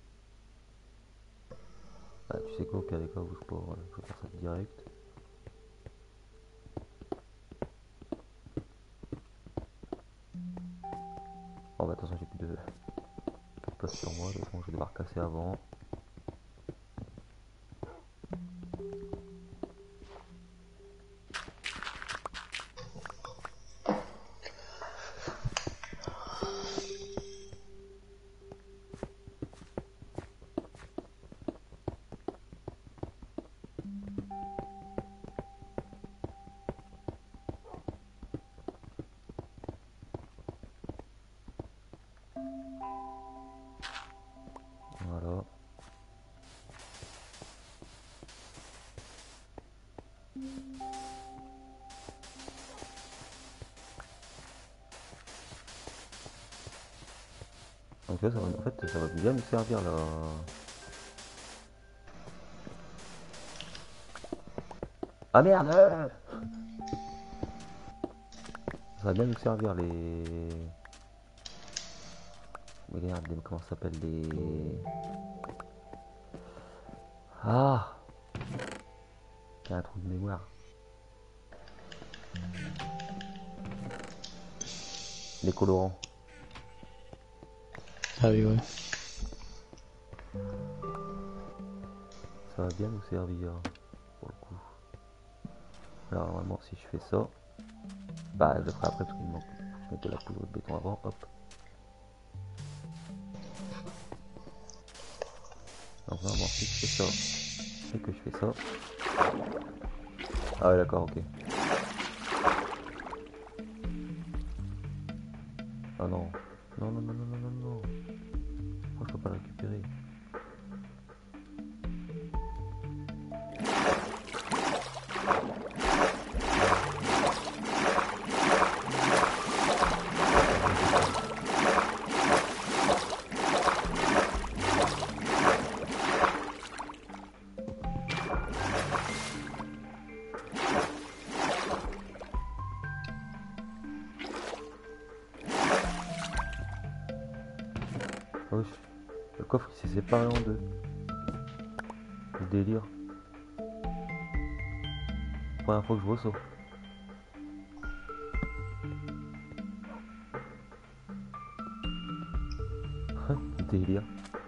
Ah, tu sais quoi, au pire des cas, bouge pas, voilà, je vais faire ça direct. Oh bah attention, j'ai plus de... de place sur moi, donc bon, je vais devoir casser avant. Voilà. Donc là, ça va, en fait, ça va bien nous servir là. Ah merde! Ça va bien nous servir les... Mais regarde, les- comment ça s'appelle les... Ah! Il y a un trou de mémoire. Les colorants. Ah oui, ouais. Ça va bien nous servir pour le coup. Alors normalement si je fais ça, Bah je le ferai après parce qu'il manque. Je mets de la poudre de béton avant, hop. Donc vraiment si je fais ça et que je fais ça. Ah ouais d'accord, ok. Ah non. Non non non non non non non. Pourquoi je peux pas le récupérer? Oh, le coffre il s'est séparé en deux. Le délire. Première fois que je vois ça. Le délire.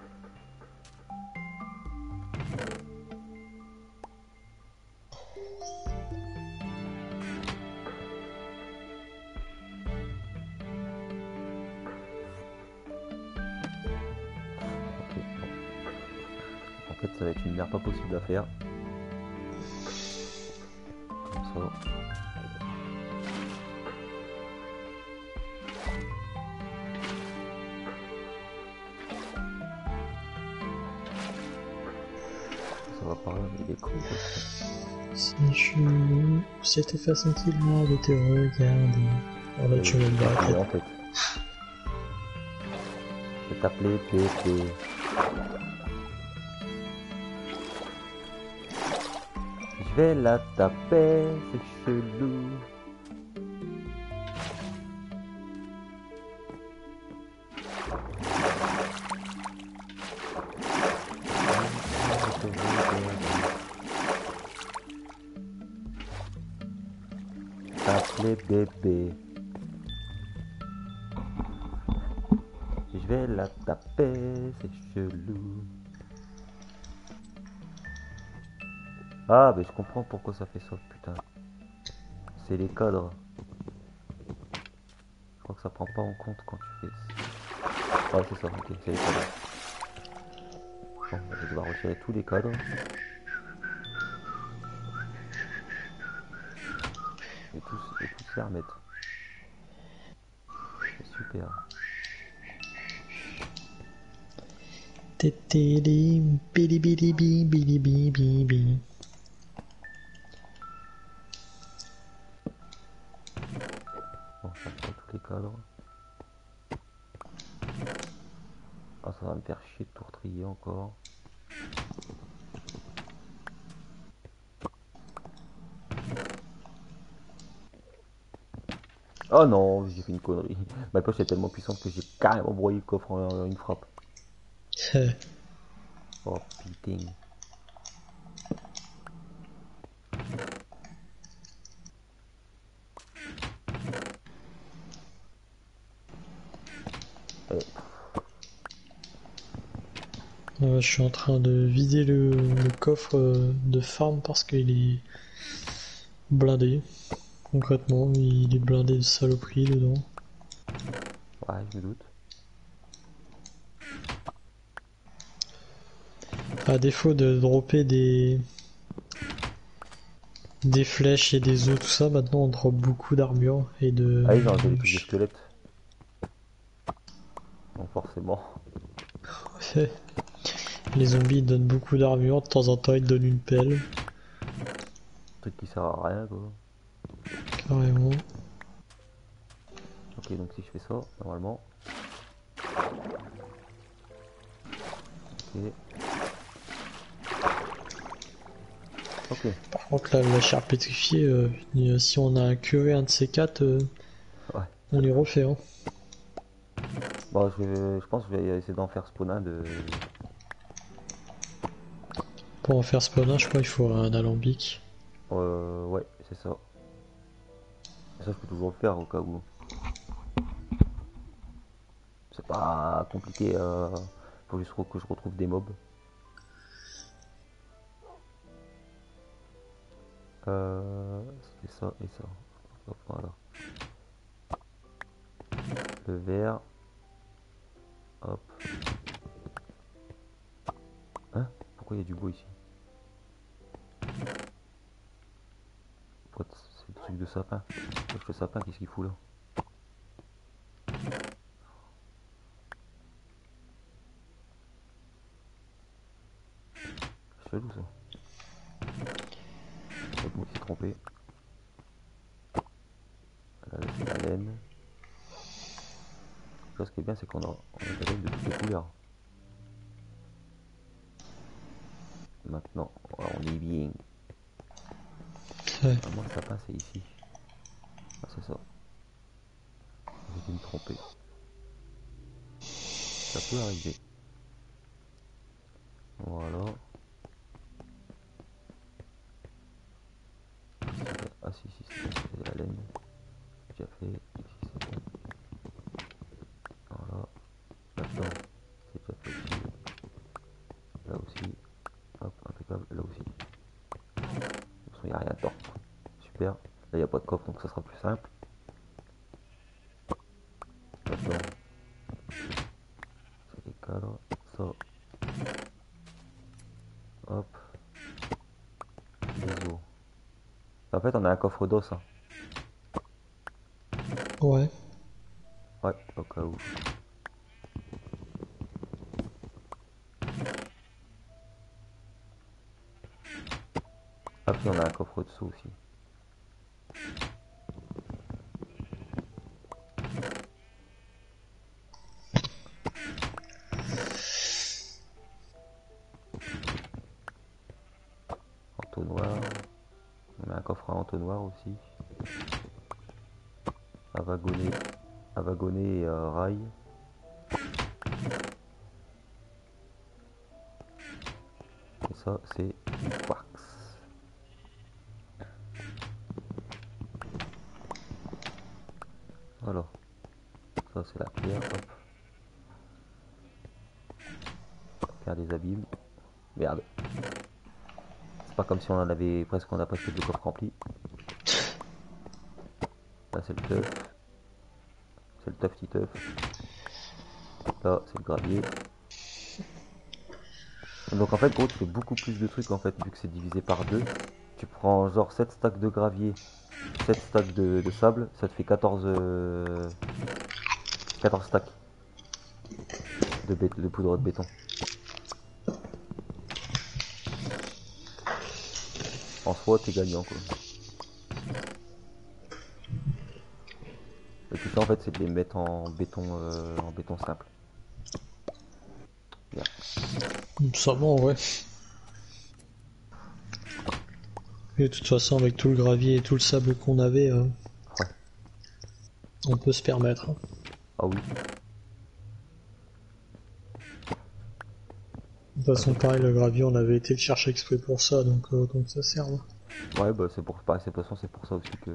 Ok, bon. En fait ça va être une merde pas possible à faire. Comme ça. Ça va par là, mais il est con quoi. Si je... C'était facile-moi de te regarder. Oh là, tu vas me Et battre. en fait. Je vais t'appeler Pépé. Je vais la taper, c'est chelou. T'appeler bébé. Je vais la taper, c'est chelou. Ah, mais je comprends pourquoi ça fait ça, putain. C'est les cadres. Je crois que ça prend pas en compte quand tu fais. Ouais, c'est ça, ok, c'est les cadres. Bon, bah, je vais devoir retirer tous les cadres. Et tous, et tous les remettre. C'est super. Tétélim, bili bili bi, bili bi bi bi. Bon, je retire tous les cadres. Ah, ça va me faire chier de tout retrier encore. Oh non, j'ai fait une connerie. Ma poche est tellement puissante que j'ai carrément broyé le coffre en une frappe. Oh putain. Eh, Euh, je suis en train de vider le, le coffre euh, de farm parce qu'il est blindé. Concrètement, il est blindé de saloperies dedans. ouais, je me doute. À défaut de dropper des des flèches et des os, tout ça, maintenant on drop beaucoup d'armure et de... Ah, ils ont enlevé les trucs de squelettes. Donc forcément. Les zombies ils donnent beaucoup d'armure, de temps en temps ils donnent une pelle, Truc qui sert à rien quoi. carrément. Ok, donc si je fais ça, normalement. Ok. Ok. Par contre là, la chair pétrifiée, euh, euh, si on a un curé, un de ces quatre, euh, Ouais. on les refait. Hein. Bon, je, vais- je pense que je vais essayer d'en faire spawn un de. Pour en faire spawner, je crois qu'il faut un alambic. Euh, ouais, c'est ça. Ça, je peux toujours le faire au cas où. C'est pas compliqué. Euh... Faut juste que je retrouve des mobs. Euh, c'était ça et ça. hop, voilà. Le vert. Hop. Hein? Pourquoi il y a du bois ici? C'est le truc de sapin. Le sapin, qu'est-ce qu'il fout là? C'est chelou ça. Je me suis trompé. Là, c'est la laine. Là, ce qui est bien, c'est qu'on a, on a de la laine de toutes les couleurs. Maintenant, on est bien. Ouais. Ah, moi, le sapin, c'est ici. Ah, c'est ça. J'ai dû me tromper. Ça peut arriver. Voilà. Ah si, si, c'est de la laine. J'ai déjà fait. Ici, c'est bon. Voilà. Là-dedans, c'est déjà fait aussi. Là aussi. Hop, impeccable. Là aussi. De toute façon, il n'y a rien dedans. Super. Là, il n'y a pas de coffre, donc ça sera plus simple. Là-dedans. C'est des cadres. Ça. Hop. Les os. En fait, on a un coffre d'os. Hein. Ouais. Ouais, au cas où. Ah, puis on a un coffre dessous aussi. Entonnoir. On a un coffre à entonnoir aussi. À wagonner, à wagonner et à rail. Et ça, c'est du quartz. Voilà. Ça, c'est la pierre. Hop. Pierre des abîmes. Merde. C'est pas comme si on en avait presque, on a presque deux coffres remplis. Là, c'est le teuf. C'est le teuf petit teuf. Là, c'est le gravier. Donc en fait, gros, tu fais beaucoup plus de trucs en fait, vu que c'est divisé par deux. Tu prends genre sept stacks de gravier, sept stacks de, de sable, ça te fait quatorze, euh, quatorze stacks de, bé- de poudre de béton. En soi, t'es gagnant quoi. Le plus chiant en fait, c'est de les mettre en béton, euh, en béton simple. Bien. Ça va, ouais. Et de toute façon, avec tout le gravier et tout le sable qu'on avait, euh, Ouais. on peut se permettre. Hein. Ah oui. De toute façon, pareil, le gravier, on avait été le chercher exprès pour ça, donc euh, autant que ça serve. Ouais, bah c'est pour, pareil, de toute façon, c'est pour ça aussi que,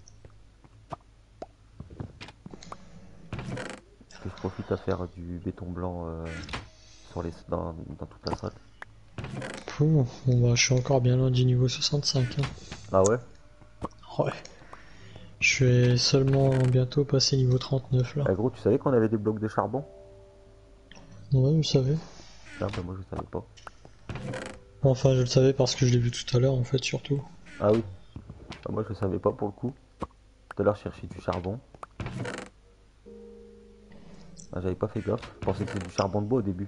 que je profite à faire du béton blanc euh, sur les, dans, dans toute la salle. Pouh, bon bah, je suis encore bien loin du niveau soixante-cinq. Hein. Ah ouais? Ouais. Je vais seulement bientôt passer niveau trente-neuf là. Eh gros, tu savais qu'on avait des blocs de charbon? Ouais, vous savez. Non, bah moi je savais pas. Enfin, je le savais parce que je l'ai vu tout à l'heure, en fait, surtout. Ah oui, bah, moi je savais pas pour le coup. Tout à l'heure je cherchais du charbon. Ah, j'avais pas fait gaffe, je pensais que c'était du charbon de bois au début.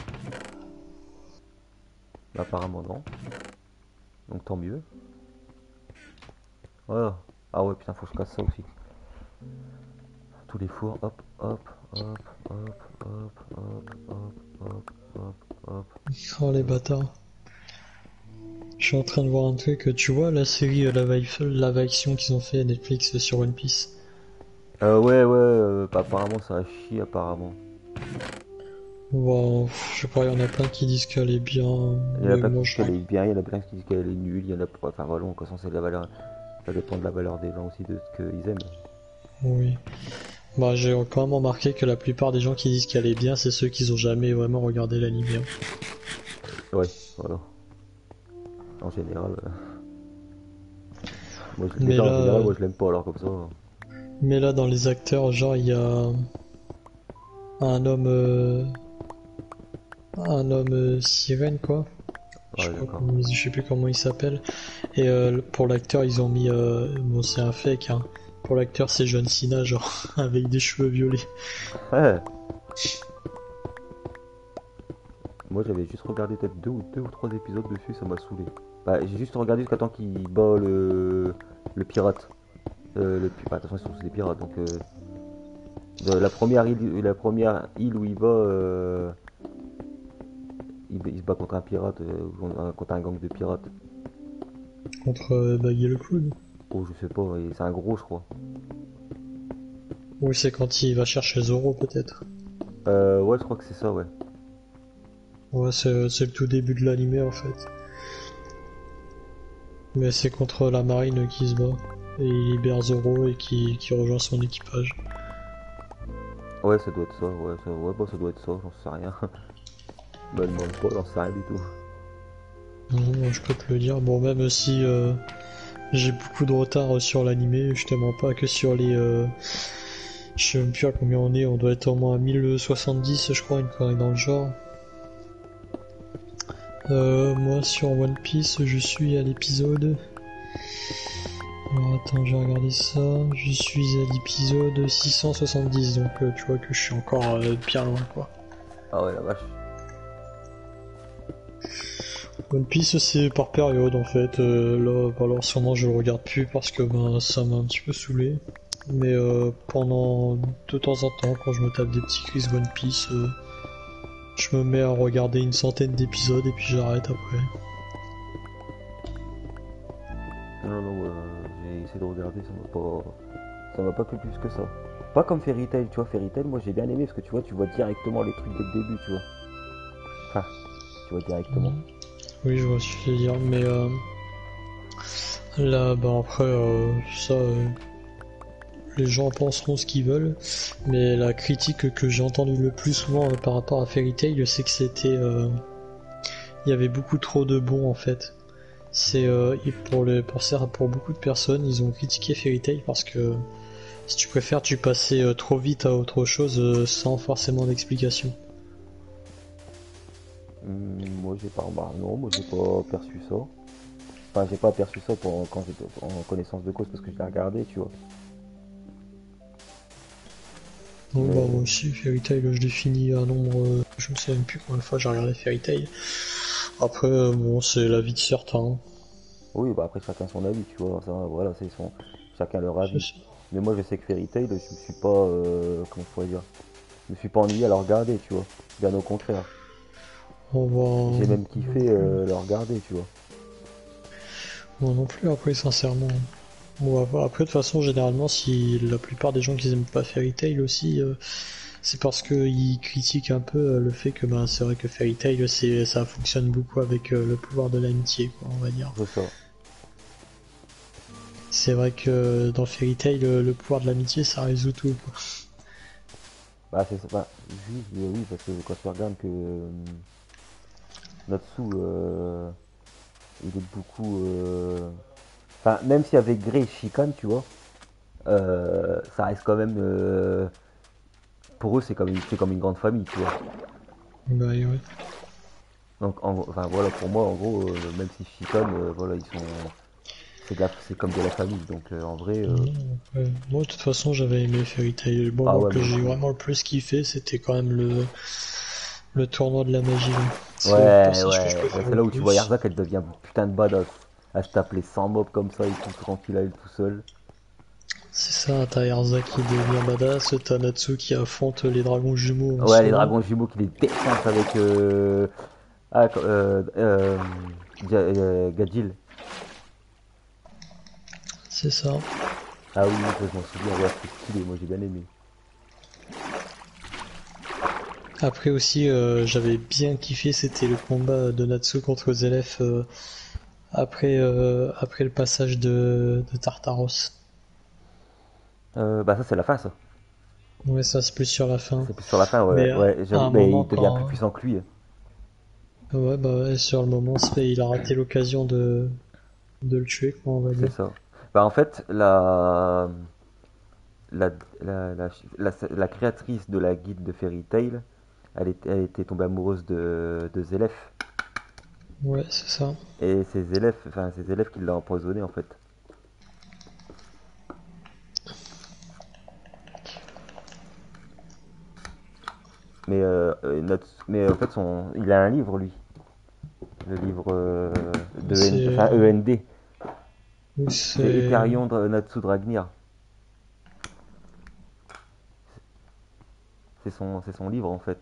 Bah, apparemment non. Donc tant mieux. Voilà. Ah ouais, putain, faut que je casse ça aussi. Tous les fours, hop, hop, hop, hop, hop, hop, hop, hop, hop, hop. Oh les bâtards. Je suis en train de voir un truc, tu vois la série euh, Live, Live Action qu'ils ont fait Netflix sur One Piece. Euh, ouais, ouais, euh, bah, apparemment ça a chié, apparemment. Bon, je sais pas, il y en a plein qui disent qu'elle est bien, Il y en a mais plein qui moi disent je... qu'elle est bien, il y en a plein qui disent qu'elle est nulle, il y en a. Enfin voilà, en c'est de la valeur. Ça dépend de la valeur des gens aussi, de ce qu'ils aiment. Oui. Bah j'ai quand même remarqué que la plupart des gens qui disent qu'elle est bien, c'est ceux qui ont jamais vraiment regardé l'anime. Ouais, voilà. En général. Euh... Moi, je, Mais déjà, en là, général, euh, moi, je l'aime pas, alors comme ça. mais là, dans les acteurs, genre, il y a un homme, euh, un homme euh, sirène, quoi. Ah Je ouais, crois d'accord. qu'on, je sais plus comment il s'appelle. Et euh, pour l'acteur, ils ont mis, euh, bon, c'est un fake, hein. Pour l'acteur, c'est John Cena, genre, avec des cheveux violets. Ouais. Moi, j'avais juste regardé peut-être deux ou, deux ou trois épisodes dessus, ça m'a saoulé. Bah, j'ai juste regardé jusqu'à temps qu'il bat le, le pirate. Euh, le, pi- bah, attention, ils sont tous des pirates, donc... euh, de la première île, la première île où il va, euh, il, il se bat contre un pirate, euh, contre un gang de pirates. Contre euh, Baggy le clown. Oh, je sais pas, et c'est un gros, je crois. Oui, c'est quand il va chercher Zoro, peut-être. Euh, ouais, je crois que c'est ça, ouais. Ouais, c'est c'est le tout début de l'animé, en fait. Mais c'est contre la marine qui se bat. Et il libère Zoro et qui, qui rejoint son équipage. Ouais, ça doit être ça, ouais, ça, ouais, bah, ça doit être ça, j'en sais rien. Me demande pas, j'en sais rien du tout. Non, moi, je peux te le dire. Bon, même si euh, j'ai beaucoup de retard sur l'animé, je te mens pas que sur les... euh, je sais même plus à combien on est, on doit être au moins à mille soixante-dix, je crois, une connerie dans le genre. Euh, moi, sur One Piece, je suis à l'épisode... Alors attends, je vais regarder ça. Je suis à l'épisode six cent soixante-dix, donc euh, tu vois que je suis encore euh, bien loin, quoi. Ah ouais, la vache. One Piece, c'est par période, en fait. Euh, là, bah, alors sûrement je le regarde plus parce que ben ça m'a un petit peu saoulé. Mais euh, pendant de temps en temps, quand je me tape des petits crises One Piece, euh, je me mets à regarder une centaine d'épisodes et puis j'arrête après. Non, non, euh, j'ai essayé de regarder, ça m'a pas... Ça m'a pas plu plus que ça. Pas comme Fairy Tail, tu vois, Fairy Tail, moi j'ai bien aimé parce que tu vois, tu vois directement les trucs dès le début, tu vois. Enfin, tu vois directement. Mhm. Oui, je vois ce que tu veux dire, mais euh, là, bah après, euh, ça, euh, les gens penseront ce qu'ils veulent, mais la critique que j'ai entendue le plus souvent euh, par rapport à Fairy Tail, c'est que c'était, euh, il y avait beaucoup trop de bons en fait. C'est euh, et pour les pour ça, pour beaucoup de personnes, ils ont critiqué Fairy Tail parce que si tu préfères, tu passais euh, trop vite à autre chose euh, sans forcément d'explication. Hum, moi j'ai pas remarqué, non, moi j'ai pas perçu ça. Enfin, j'ai pas perçu ça pour, quand j'étais en connaissance de cause parce que je l'ai regardé, tu vois. Donc bah moi Mais aussi, Fairy Tail, je l'ai fini un nombre, euh, je me souviens même plus combien de fois j'ai regardé Fairy Tail. Après, euh, bon, c'est la vie de certains. oui, bah après chacun son avis, tu vois. Ça, voilà, c'est son, chacun leur C'est avis. ça. Mais moi je sais que Fairy Tail, je me suis pas, euh, comment je pourrais dire, je me suis pas ennuyé à le regarder, tu vois. Bien au contraire. On J'ai va... même non kiffé plus. euh, le regarder, tu vois. Moi non plus, après, sincèrement. Bon, après, après, de toute façon, généralement, si la plupart des gens qui aiment pas Fairy Tail aussi, euh, c'est parce qu'ils critiquent un peu euh, le fait que ben, c'est vrai que Fairy Tail, c'est, ça fonctionne beaucoup avec euh, le pouvoir de l'amitié, quoi, on va dire. C'est ça. C'est vrai que dans Fairy Tail, le, le pouvoir de l'amitié, ça résout tout, quoi. Bah, c'est ça. Bah, oui, euh, oui, parce que quand tu regardes que euh, Natsu, euh, il est beaucoup. euh, Enfin, même si avec Grey, il chicane, tu vois, euh, ça reste quand même. euh, Pour eux, c'est comme, c'est comme une grande famille, tu vois. Bah ouais. Donc, en- enfin, voilà, pour moi, en gros, euh, même s'ils chicanent, euh, voilà, ils sont. C'est de la- c'est comme de la famille. Donc, euh, en vrai. euh, Non, ouais. Moi, de toute façon, j'avais aimé Fairy Tail. Bon, Ah moi, ouais, que moi j'ai aussi. vraiment le plus kiffé, c'était quand même le, le tournoi de la magie, là. C'est le Ouais, passage que je ouais. Bah, préfère c'est le là où tu vois plus. Yarzak, elle devient putain de badass. Elle se tape les cent mobs comme ça et tout, tranquille à elle tout seul. C'est ça, t'as Erza qui devient badass, t'as Natsu qui affronte les dragons jumeaux en Ouais, les solo. dragons jumeaux qui les défoncent avec. Euh... Ah, euh, euh, Ga- euh, Gadjil. C'est ça. Ah oui, ça, je m'en souviens, ouais, c'était stylé, moi j'ai bien aimé. Après aussi, euh, j'avais bien kiffé, c'était le combat de Natsu contre Zelef euh, après, euh, après le passage de, de Tartaros. Euh, bah, ça, c'est la fin, ça. Ouais, ça c'est plus sur la fin. C'est plus sur la fin, ouais, Mais à, ouais, à j'avoue, un mais moment, il devient plus quand. puissant que lui. Ouais, bah ouais, sur le moment, c'est- il a raté l'occasion de, de le tuer, quoi, on va C'est dire. ça. Bah en fait, la, la, la, la, la- la créatrice de la guide de Fairy Tail, elle, était elle était tombée amoureuse de, de Zélef. Ouais, c'est ça. Et ses élèves, enfin ses élèves qui l'ont empoisonné en fait. Mais, euh, euh, notre, mais en fait, son, il a un livre lui. Le livre euh, de N- C'est enfin, E N D. oui, C'est c'est Eterion Dra- Natsu Dragnir. C'est son, c'est son livre en fait.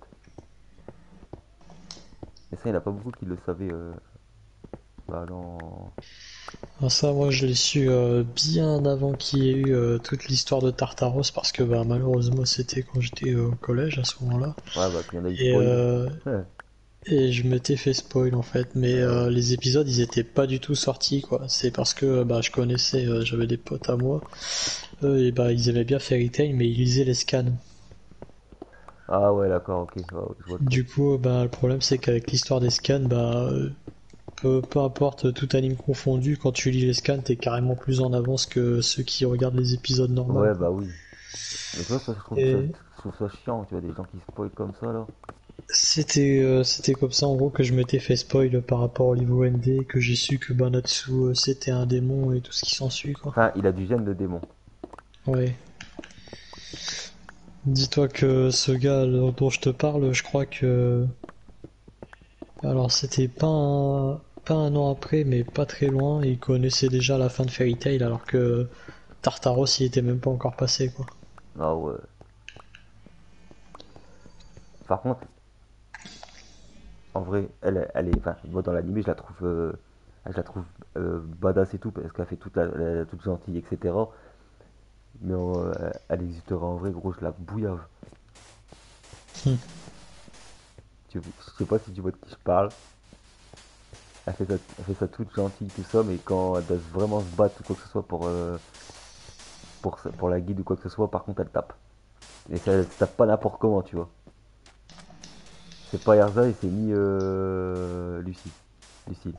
Et ça, il n'y en a pas beaucoup qui le savaient. Euh, bah, dans... ah, ça, moi je l'ai su euh, bien avant qu'il y ait eu euh, toute l'histoire de Tartaros parce que bah, malheureusement c'était quand j'étais au collège à ce moment-là Ouais, bah, qu'il y en a eu et spoil. euh, Ouais, et je m'étais fait spoil en fait, mais ouais, ouais. euh, les épisodes ils étaient pas du tout sortis quoi. C'est parce que bah je connaissais, euh, j'avais des potes à moi, eux et bah ils aimaient bien Fairy Tail mais ils lisaient les scans. Ah ouais, d'accord, ok. Ouais, ouais, je vois le truc. Du coup bah le problème c'est qu'avec l'histoire des scans bah euh, peu, peu importe tout anime confondu, quand tu lis les scans t'es carrément plus en avance que ceux qui regardent les épisodes normaux Ouais, quoi. bah oui. Mais tu vois, ça, je trouve ça, Et je trouve ça chiant, tu vois, des gens qui spoil comme ça là. C'était euh, c'était comme ça en gros que je m'étais fait spoil par rapport au niveau N D, que j'ai su que Banatsu euh, c'était un démon et tout ce qui s'ensuit quoi. Enfin, il a du gène de démon. Ouais. Dis-toi que ce gars là, dont je te parle, je crois que... Alors c'était pas un... pas un an après, mais pas très loin, il connaissait déjà la fin de Fairy Tail alors que Tartaros il était même pas encore passé quoi. Ah ouais. Par contre, en vrai, elle, elle est, enfin, moi dans l'anime, je la trouve, euh, je la trouve euh, badass et tout parce qu'elle fait toute la, la- toute gentille, et cetera. Mais euh, elle existera en vrai, gros, je la bouillave. Hmm. Tu, je sais pas si tu vois de qui je parle. Elle fait ça, elle fait ça toute gentille, tout ça, mais quand elle doit vraiment se battre ou quoi que ce soit pour, euh, pour, pour la guide ou quoi que ce soit, par contre, elle tape. Et ça, elle tape pas n'importe comment, tu vois. C'est pas Erza et c'est ni euh, Lucie. Lucille.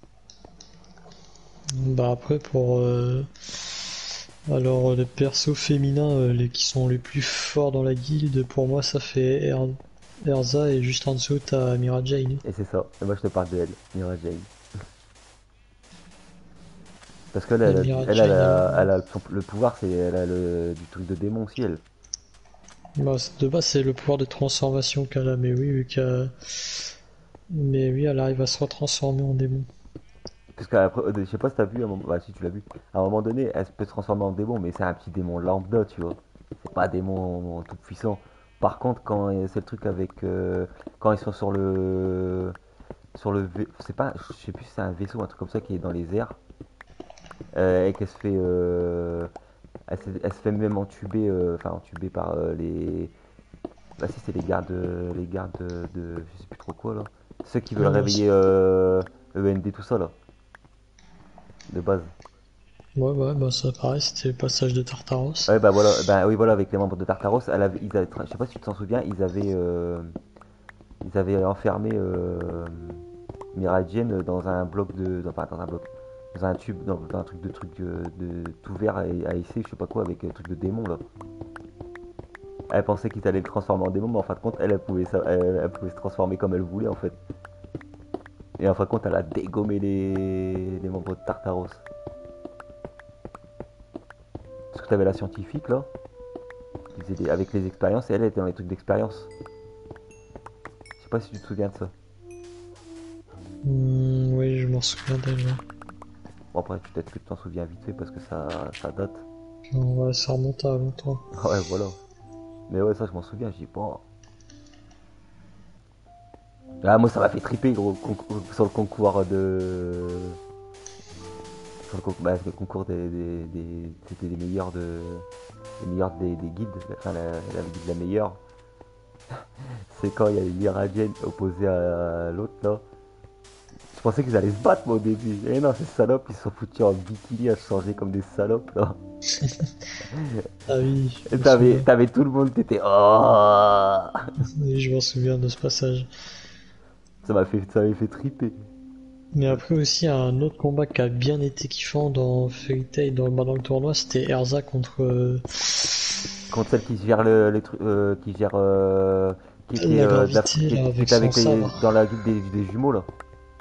Bah après pour... euh, Alors les persos féminins euh, les qui sont les plus forts dans la guilde, pour moi ça fait Er- Erza et juste en dessous t'as Mira Jane. Et c'est ça. Et moi, je te parle de elle, Mira Jane. Parce qu'elle, Et elle, a, Mira elle, elle Jane, euh, a, elle a son- le pouvoir, c'est elle a le, du truc de démon aussi, elle. bah, de base c'est le pouvoir de transformation qu'elle a, mais oui, vu qu'elle... Mais oui, elle arrive à se retransformer en démon. Parce qu'après, euh, je sais pas si t'as vu, à un moment, bah, si tu l'as vu, à un moment donné, elle peut se transformer en démon, mais c'est un petit démon lambda, tu vois. C'est pas un démon tout puissant. Par contre, quand euh, c'est le truc avec, euh, quand ils sont sur le, sur le, vai- c'est pas, je sais plus si c'est un vaisseau, un truc comme ça qui est dans les airs, euh, et qu'elle se fait, euh, elle, se, elle se fait même entuber, euh, enfin entuber par euh, les, bah si c'est les gardes, euh, les gardes de, de- je sais plus trop quoi là, ceux qui veulent Ah, réveiller euh, E N D tout ça là, de base. ouais, ouais, bah ça pareil, c'était le passage de Tartaros. Ouais, bah voilà, bah oui, voilà, avec les membres de Tartaros, elle avait, ils avaient, je sais pas si tu t'en souviens, ils avaient, euh, ils avaient enfermé euh, Miragen dans un bloc de, enfin dans un bloc, dans un tube, dans, dans un truc de truc euh, de tout vert à, à essayer, je sais pas quoi, avec un truc de démon là. Elle pensait qu'ils allaient le transformer en démon, mais en fin de compte, elle, elle pouvait, ça- elle, elle pouvait se transformer comme elle voulait en fait. Et en fin de compte, elle a dégommé les, les membres de Tartaros. Parce que t'avais la scientifique là, qui faisait des- avec les expériences, et elle, elle était dans les trucs d'expérience. Je sais pas si tu te souviens de ça. Hmm, oui, je m'en souviens d'elle. Ouais. Bon, après, peut-être que tu t'en souviens vite fait parce que ça, ça date. Non, ouais, ça remonte à longtemps. Ah ouais, voilà. Mais ouais, ça, je m'en souviens. Je dis, bon. Ah, moi, ça m'a fait triper gros, concours- sur le concours de. Sur le concours, bah, le concours des. des, des- C'était les meilleurs de. Les meilleurs des, des guides. Enfin, la, la guide la meilleure. C'est quand il y a les Miragen opposés à l'autre là. Je pensais qu'ils allaient se battre moi au début. Et non, ces salopes, ils se sont foutus en bikini à se changer comme des salopes là. Ah oui, je Et me t'avais, souviens. t'avais tout le monde, t'étais. Oh, Oui, je m'en souviens de ce passage. ça m'a fait, ça m'avait fait triper. Mais après aussi, un autre combat qui a bien été kiffant dans Fairy Tail, dans, bah, dans le tournoi, c'était Erza contre euh, Contre celle qui gère le, les trucs, euh, qui gère, euh, qui était, la euh, de la- gravité, qui, là, était qui avec était son avec les, sabre. dans la guilde des, des jumeaux là.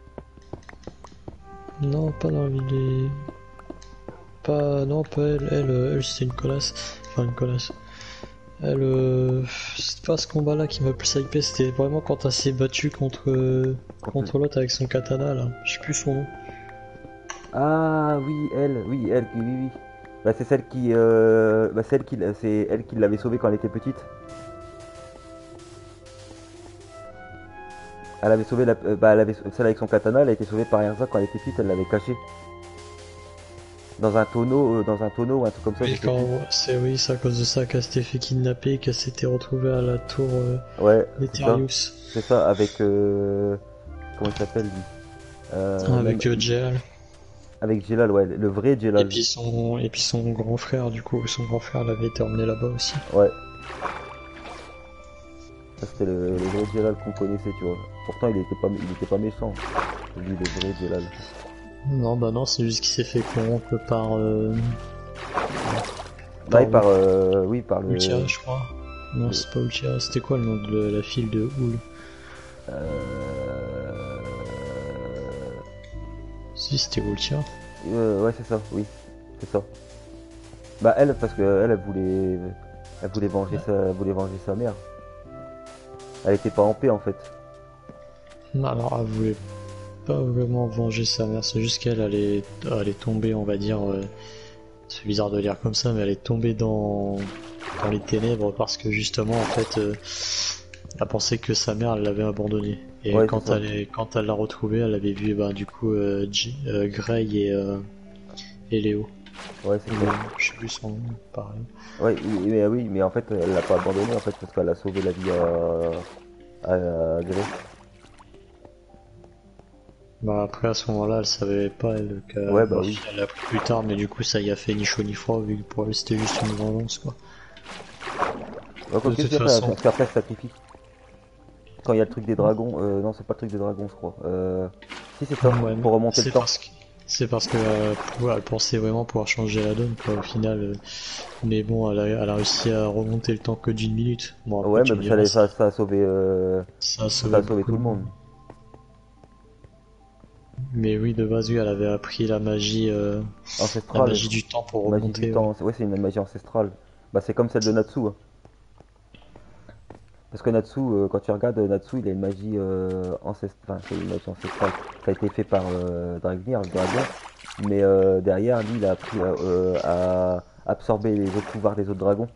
Non, pas dans les... Pas... Non, pas elle, elle, euh, elle c'était une colasse. Enfin, une colasse. Elle, euh... c'est pas ce combat-là qui m'a plus hypé, c'était vraiment quand elle s'est battue contre, euh, Contre... contre l'autre avec son katana, là. Je sais plus son nom. Ah oui, elle, oui, elle, oui, oui. oui. Bah, c'est celle qui, euh, bah, celle qui, c'est elle qui l'avait sauvée quand elle était petite. Elle avait sauvé la, euh, bah, elle avait, celle avec son katana, elle a été sauvée par Erza quand elle était petite, elle l'avait cachée dans un tonneau, euh, dans un tonneau ou un truc comme ça, je Oui, sais quand... plus. c'est oui, c'est à cause de ça qu'elle s'était fait kidnapper et qu'elle s'était retrouvée à la tour euh, Ouais, c'est ça, d'Eterius. c'est ça, avec, euh, comment il s'appelle lui? Euh, même Avec euh, Jel. avec Jelal, ouais, le vrai Et Jelal. puis son et puis son grand frère, du coup, son grand frère l'avait été emmené là-bas aussi. Ouais, ça c'était le, le vrai Jelal qu'on connaissait, tu vois. Pourtant, il était pas, il était pas méchant, lui, le vrai Jelal. Non, bah non, c'est juste qu'il s'est fait corrompre par euh, Bah, par et par, euh, oui, par Ultira, le, je crois. Non, le c'est pas Ultira, c'était quoi le nom de la file de Houl? euh, Si, c'était Ultira. euh, ouais, c'est ça, oui, c'est ça. Bah, elle, parce que elle, elle voulait, elle voulait venger sa, elle voulait venger sa mère. Elle était pas en paix en fait. Non, alors elle voulait pas vraiment venger sa mère, c'est juste qu'elle allait, elle est tombée, on va dire, euh, c'est bizarre de dire comme ça, mais elle est tombée dans, dans les ténèbres parce que justement, en fait, euh, elle pensait que sa mère elle l'avait abandonnée. Et Ouais, c'est quand ça. elle est, quand elle l'a retrouvée, elle avait vu, bah, du coup, euh, J- euh, Grey et, euh, et Léo. Ouais, c'est Ou ça. Léo, je sais plus son nom, pareil. Ouais, oui, mais oui, mais en fait, elle l'a pas abandonné en fait parce qu'elle a sauvé la vie à, à, à Grey. Bah après à ce moment-là, elle savait pas elle que Ouais, bah bah, oui. elle l'a appris plus tard, mais du coup ça y a fait ni chaud ni froid vu que pour elle c'était juste une vengeance quoi. Ouais, quoi De que toute si après, façon, parce qu'après, elle se sacrifie. Quand il y a le truc des dragons, euh, non, c'est pas le truc des dragons, je crois. Euh, si, c'est ça, ouais, pour remonter le c'est temps. parce que c'est parce que euh, pour- elle pensait vraiment pouvoir changer la donne quoi au final. euh, Mais bon, elle a, elle a réussi à remonter le temps que d'une minute. Bon après Ouais, tu mais me ça, diras, a- ça, ça, ça a sauvé, euh, ça a ça sauvé a sauvé beaucoup tout de le monde. monde. Mais oui, de base, oui, elle avait appris la magie, euh, la Ancestrale, magie du temps pour magie du remonter, ouais. temps. Ouais, c'est une magie ancestrale. Bah, c'est comme celle de Natsu, hein. Parce que Natsu, euh, quand tu regardes euh, Natsu, il a une magie euh, ancestrale. Enfin, c'est une magie ancestrale. Ça a été fait par euh, Dragnir, le dragon. Mais euh, derrière, lui, il a appris euh, euh, à absorber les autres pouvoirs des autres dragons.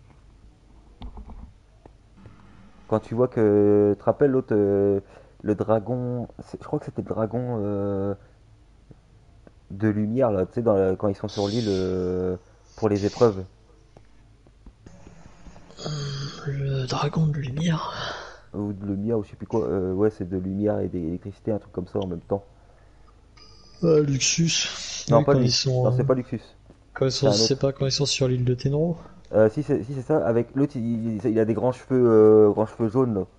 Quand tu vois que. Tu te rappelles l'autre, euh, le dragon. c'est- Je crois que c'était le dragon euh, de lumière, là, tu sais, dans la- quand ils sont sur l'île euh, pour les épreuves. Le dragon de lumière. Ou de lumière, ou je sais plus quoi. Euh, ouais, c'est de lumière et d'électricité, un truc comme ça en même temps. Ah, Luxus. Non, Oui, pas quand lui. ils Non, sont, c'est euh, pas Luxus. quand ils C'est sont, un c'est autre. pas quand ils sont sur l'île de Tenro. Euh, si c'est si c'est ça, avec l'autre, il, il- il a des grands cheveux, euh, grands cheveux jaunes là.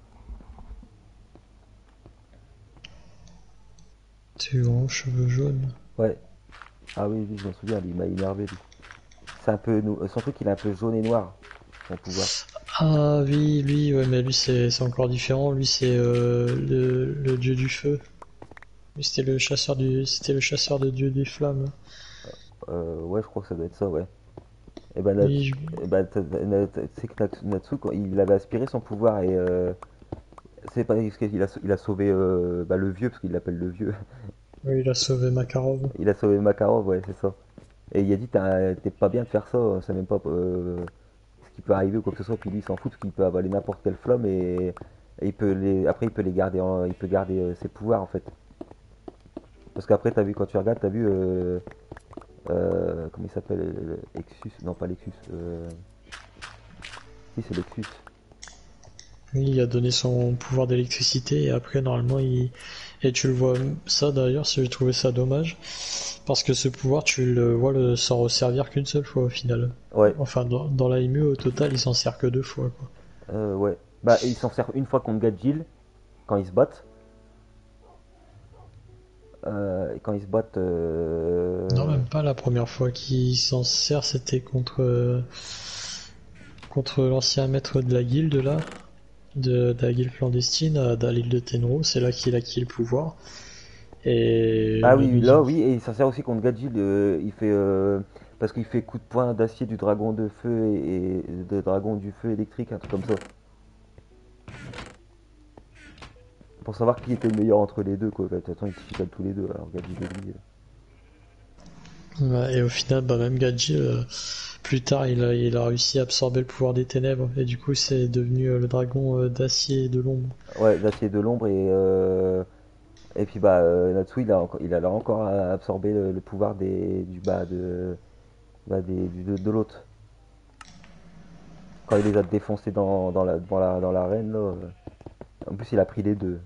Tu vois, cheveux jaunes. Ouais. Ah oui, oui, je m'en souviens, lui, il m'a énervé lui. C'est un peu, nou- son truc, il est un peu jaune et noir, son pouvoir. Ah oui, lui, ouais, mais lui c'est c'est encore différent. Lui c'est euh, le, le dieu du feu. Lui c'était le chasseur du, c'était le chasseur de dieu des flammes. Euh, ouais, je crois que ça doit être ça, ouais. Et ben, Natsu, Oui, je- eh ben, t'as- t'as- Nat- c'est que Natsu, Natsu, quand il avait aspiré son pouvoir et euh, c'est pas parce qu'il a, il a sauvé euh, bah, le vieux parce qu'il l'appelle le vieux. oui, il a sauvé Makarov. Il a sauvé Makarov, ouais, c'est ça. Et il a dit t'as- t'es pas bien de faire ça, on sait même pas euh, ce qui peut arriver ou quoi que ce soit. Puis lui, il s'en fout parce qu'il peut avaler n'importe quelle flamme et, et il peut les, après il peut les garder, en- il peut garder euh, ses pouvoirs en fait. Parce qu'après t'as vu quand tu regardes, t'as vu euh, euh, comment il s'appelle, euh, Exus, non pas Lexus, euh, si c'est Lexus. Oui, il a donné son pouvoir d'électricité et après normalement il, et tu le vois ça d'ailleurs, si j'ai trouvé ça dommage, parce que ce pouvoir tu le vois le s'en resservir qu'une seule fois au final. Ouais, Enfin dans, dans la M U au total il s'en sert que deux fois quoi. euh, ouais. Bah il s'en sert une fois contre Gadjil quand ils se battent. euh, et quand ils se battent... euh, Non, même pas la première fois qu'il s'en sert, c'était contre euh, contre l'ancien maître de la guilde là, de, de la guilde clandestine à, à l'île de Tenro. C'est là qu'il a acquis le pouvoir. Et Ah la oui, oui, là, deuxième oui, et il s'en sert aussi contre Gadjil. euh, il fait... euh, parce qu'il fait coup de poing d'acier du dragon de feu et, et de dragon du feu électrique, un truc comme ça. Pour savoir qui était le meilleur entre les deux, quoi. De toute façon, ils se chicanent tous les deux, alors Gadjil et lui... euh. Ouais, et au final, bah, même Gadji, euh, plus tard, il a, il a réussi à absorber le pouvoir des ténèbres, et du coup, c'est devenu euh, le dragon euh, d'acier et de l'ombre. Ouais, d'acier de l'ombre et... euh, Et puis bah euh, Natsu il a encore il a encore absorbé le, le pouvoir des du bas de bah, des, du- de, de l'autre quand il les a défoncés dans, dans la dans la dans l'arène là. euh. En plus il a pris les deux.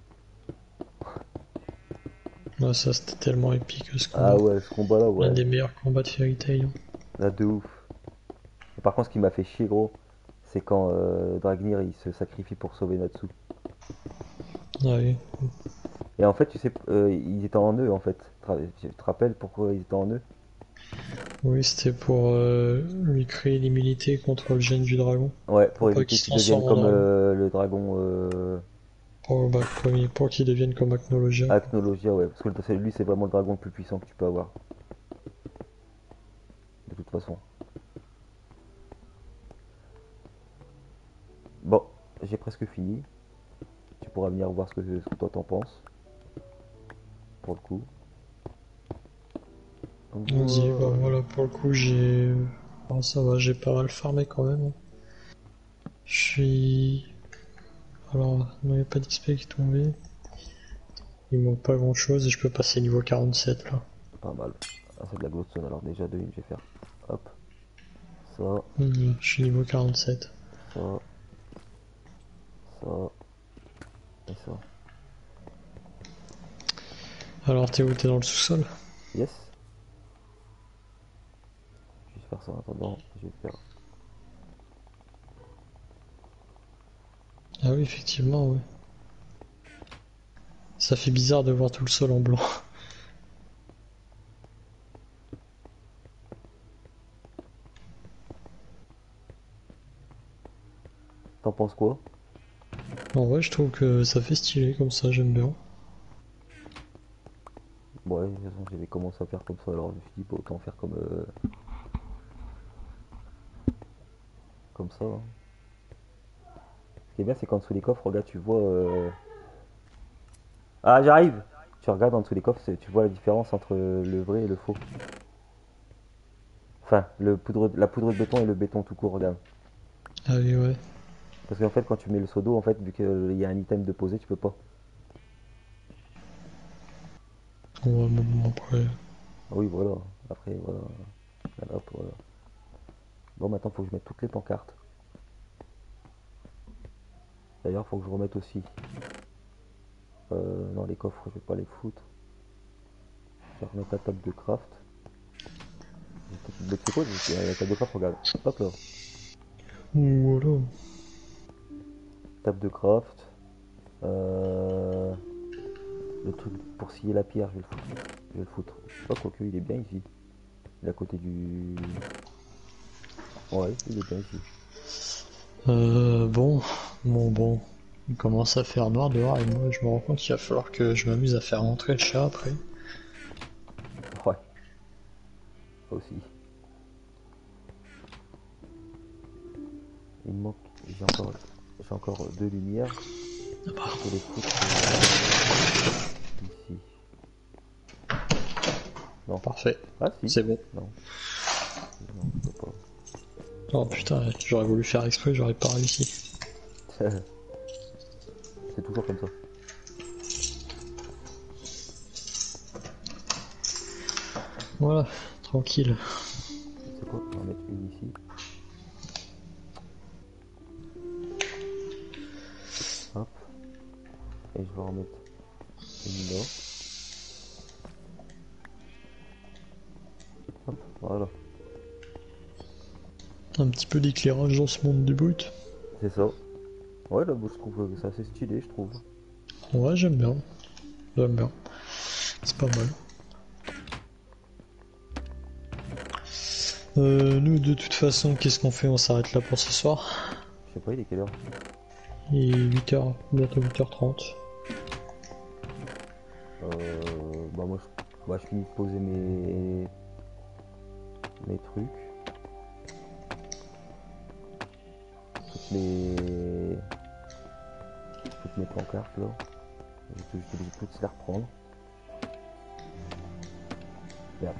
Ouais, ça, c'était tellement épique ce Ah combat. ouais ce combat là L'un ouais des meilleurs combats de Fairy Tail. là de ouf. Et par contre ce qui m'a fait chier gros c'est quand euh, Dragnir il se sacrifie pour sauver Natsu. Ah oui. Et en fait tu sais euh, ils étaient en eux en fait. Tra- Tu te rappelles pourquoi ils étaient en eux? Oui, c'était pour euh, lui créer l'immunité contre le gène du dragon. Ouais Pour pour pas éviter qu'il se qu'ils deviennent transforme en comme dragon. euh, le dragon euh, Pour, bah, comme- pour qu'il devienne comme Acnologia. Acnologia ouais parce que c'est- lui c'est vraiment le dragon le plus puissant que tu peux avoir de toute façon. Bon, j'ai presque fini. Tu pourras venir voir ce que, ce que toi t'en penses. Pour le coup. Donc, Vas-y, bah voilà. voilà, pour le coup, j'ai. Bon, ça va, j'ai pas mal farmé quand même. Je suis. Alors, non, y a pas d'X P qui est tombé. Il manque pas grand chose et je peux passer niveau quarante-sept là. Pas mal. Ah, c'est de la glowstone. Alors, déjà, de une, je vais faire. Hop. Ça, Hum, je suis niveau quarante-sept. ça, ça. Et ça. Alors, t'es où? T'es dans le sous-sol? Yes. Je vais faire ça en attendant. Je vais faire. Ah oui, effectivement, ouais. Ça fait bizarre de voir tout le sol en blanc. T'en penses quoi? En vrai, je trouve que ça fait stylé comme ça, j'aime bien. Bon, ouais, de toute façon, j'avais commencé à faire comme ça. Alors, je me suis dit, bah, autant faire comme, euh, comme ça. Hein. Ce qui est bien, c'est qu'en dessous des coffres, regarde, tu vois. euh, Ah, j'arrive! Tu regardes en dessous des coffres, c'est- tu vois la différence entre le vrai et le faux. Enfin, le poudre, la poudre de béton et le béton tout court, regarde. Ah oui, ouais. Parce qu'en fait, quand tu mets le seau d'eau, en fait, vu qu'il y a un item de poser, tu peux pas. Ouais, mais bon, après. Ah oui, voilà. Après, voilà. Voilà, hop, voilà. Bon, maintenant, faut que je mette toutes les pancartes. D'ailleurs, faut que je remette aussi. Euh, non, les coffres, je vais pas les foutre. Je vais remettre la table de craft. Mais tu sais quoi, la table de craft, regarde. Hop là. Voilà. Table de craft. Euh, le truc pour scier la pierre, je vais le foutre. Je vais le foutre. Oh, quoique, il est bien ici. Il est à côté du. Ouais, il est bien ici. Euh, bon. Bon, bon. Il commence à faire noir dehors et moi, je me rends compte qu'il va falloir que je m'amuse à faire rentrer le chat après. Ouais, ça aussi. Il me manque. J'ai encore, j'ai encore deux lumières. Ah bah. Je peux les foutre euh, ici. Non. Parfait. Ah si. C'est bon. Non. Non, je peux pas. Oh putain, j'aurais voulu faire exprès, j'aurais pas réussi. C'est toujours comme ça. Voilà, tranquille. C'est quoi? On va en mettre une ici. Hop. Et je vais en mettre une là. Hop, voilà. Un petit peu d'éclairage dans ce monde du brut. C'est ça. Ouais, là, je trouve que c'est assez stylé, je trouve. Ouais, j'aime bien. J'aime bien. C'est pas mal. Euh, nous, de toute façon, qu'est-ce qu'on fait? On s'arrête là pour ce soir. Je sais pas, il est quelle heure? Il est huit heures, bientôt huit heures trente. Euh, bah moi je, bah, je finis de poser mes mes trucs, toutes les toutes mes pancartes là. Je vais je vais toutes les reprendre. Merde.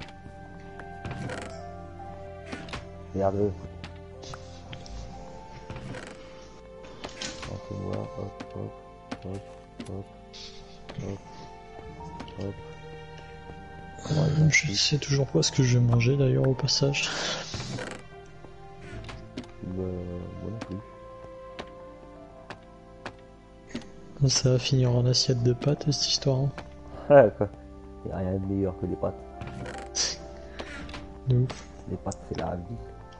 Merde. Entonnoir, hop, hop, hop, hop, hop, hop. Euh, je sais toujours pas ce que je vais manger d'ailleurs au passage. Euh, moi non plus. Ça va finir en assiette de pâtes cette histoire. Hein. Ah, quoi. Il n'y a rien de meilleur que les pâtes. De ouf. Les pâtes, c'est la vie.